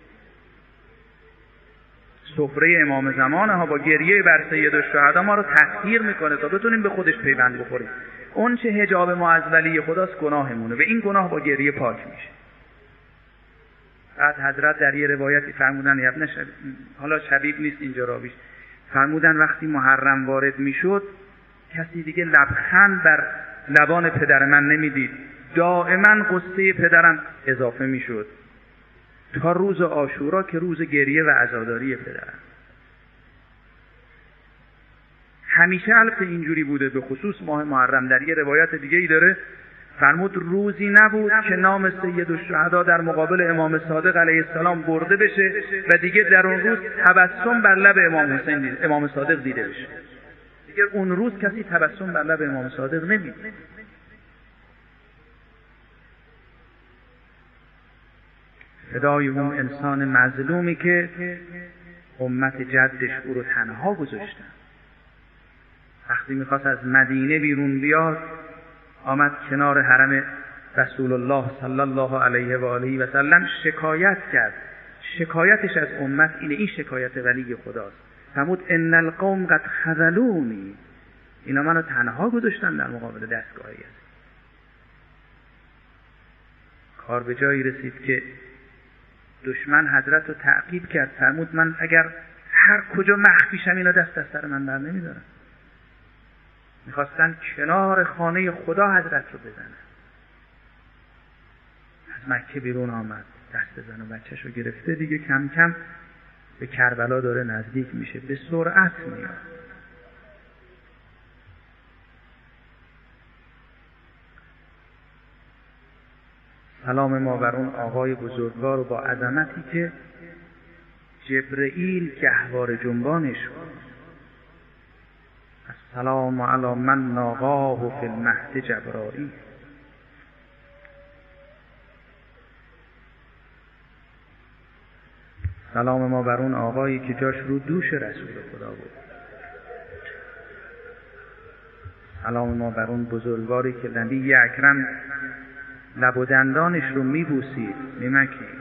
سفره امام زمانه ها با گریه بر سید الشهدا ما رو تطهیر میکنه تا بتونیم به خودش پیوند بخوریم. اون چه حجاب ما از ولی خداست گناهمونه، به این گناه با گریه پاک میشه. بعد حضرت در یه روایتی فرمودن ابن شبیب، حالا شبیب نیست اینجا راویش، فرمودن وقتی محرم وارد میشد کسی دیگه لبخند بر لبان پدر من نمیدید، دائما قصه پدرم اضافه میشد تا روز عاشورا که روز گریه و عزاداری پدرم. همیشه البته اینجوری بوده، به خصوص ماه محرم. در یه روایت دیگه ای داره فرمود روزی نبود که نام سید الشهدا در مقابل امام صادق علیه السلام برده بشه و دیگه در اون روز تبسم بر لب امام حسین دید. امام صادق دیده بشه. دیگه اون روز کسی تبسم بر لب امام صادق نمید. فدای اون انسان مظلومی که امت جدش او رو تنها گذاشتن. وقتی میخواست از مدینه بیرون بیاد آمد کنار حرم رسول الله صلی الله علیه و آله و سلم شکایت کرد. شکایتش از امت اینه، این شکایت ولی خداست. فرمود ان القوم قد خذلونی، اینا منو تنها گذاشتن در مقابل دستگاه یزید. کار به جایی رسید که دشمن حضرت رو تعقیب کرد. فرمود من اگر هر کجا مخفیشم اینا دست از سر من بر نمیدارن. میخواستن کنار خانه خدا حضرت رو بزنن. از مکه بیرون آمد، دست زن و بچه‌ش رو گرفته، دیگه کم کم به کربلا داره نزدیک میشه، به سرعت میاد. سلام ما بر اون آقای بزرگوار و با عظمتی که جبرئیل گهواره جنبانش شد. السلام علی من ناقاه فی المهد جبرائیل. سلام ما بر اون آقایی که جاش رو دوش رسول خدا بود. سلام ما بر اون بزرگواری که نبی اکرم لب و دندانش رو میبوسید میمکید.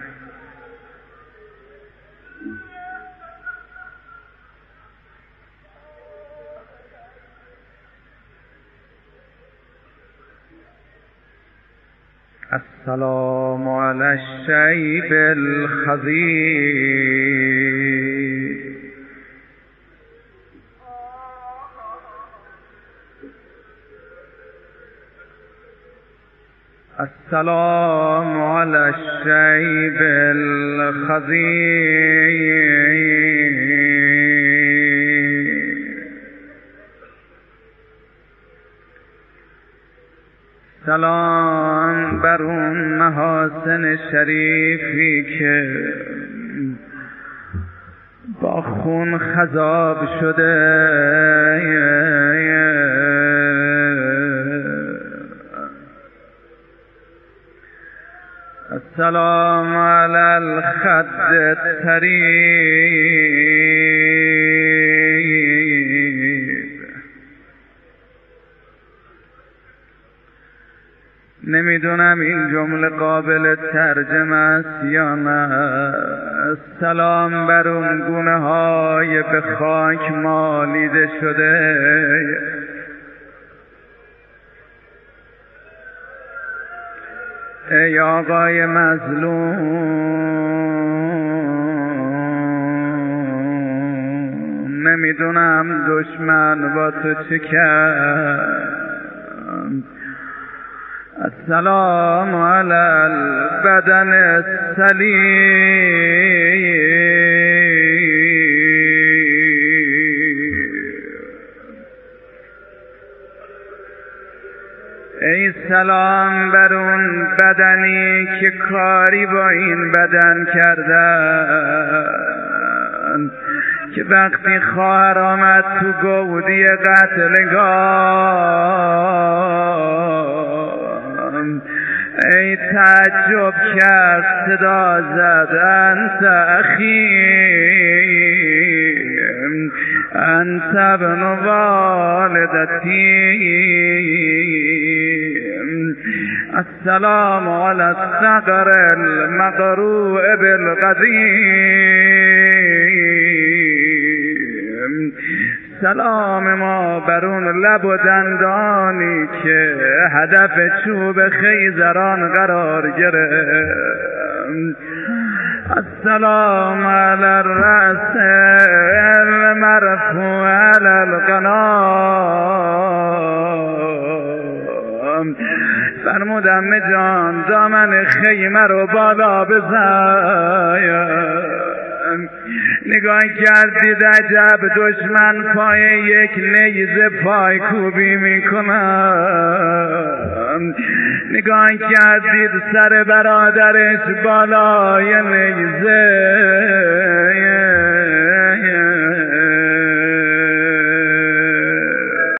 السلام علی الشیب الخضیر السلام علی الشیب الخضیر سلام بر اون محاسن شریفی که با خون خضاب شده، السلام علی الخد الطریب. نمیدونم این جمله قابل ترجمه است یا نه. سلام بر اون گونه های به خاک مالیده شده، ای آقای مظلوم، نمیدونم دشمن با تو چه کرد. السلام علی البدن السلیم. ای سلام بر اون بدنی که کاری با این بدن کردن، که وقتی خواهر آمد تو گودی قتلگاه، ای تعجب کرد، صدا زد انت اخی، انت ابن والدتی. السلام علی الثغر المقروع بالقدیم. سلام ما بر اون لب و دندانی که هدف چوب خیزران قرار گرفت. السلام علی الرأس المرفوع علی القنام. فرمودم جان دامن خیمه رو بالا بزن. نگاه کردید عجب دشمن پای یک نیزه پای کوبی میکنم. نگاه کردید سر برادرش بالای نیزه.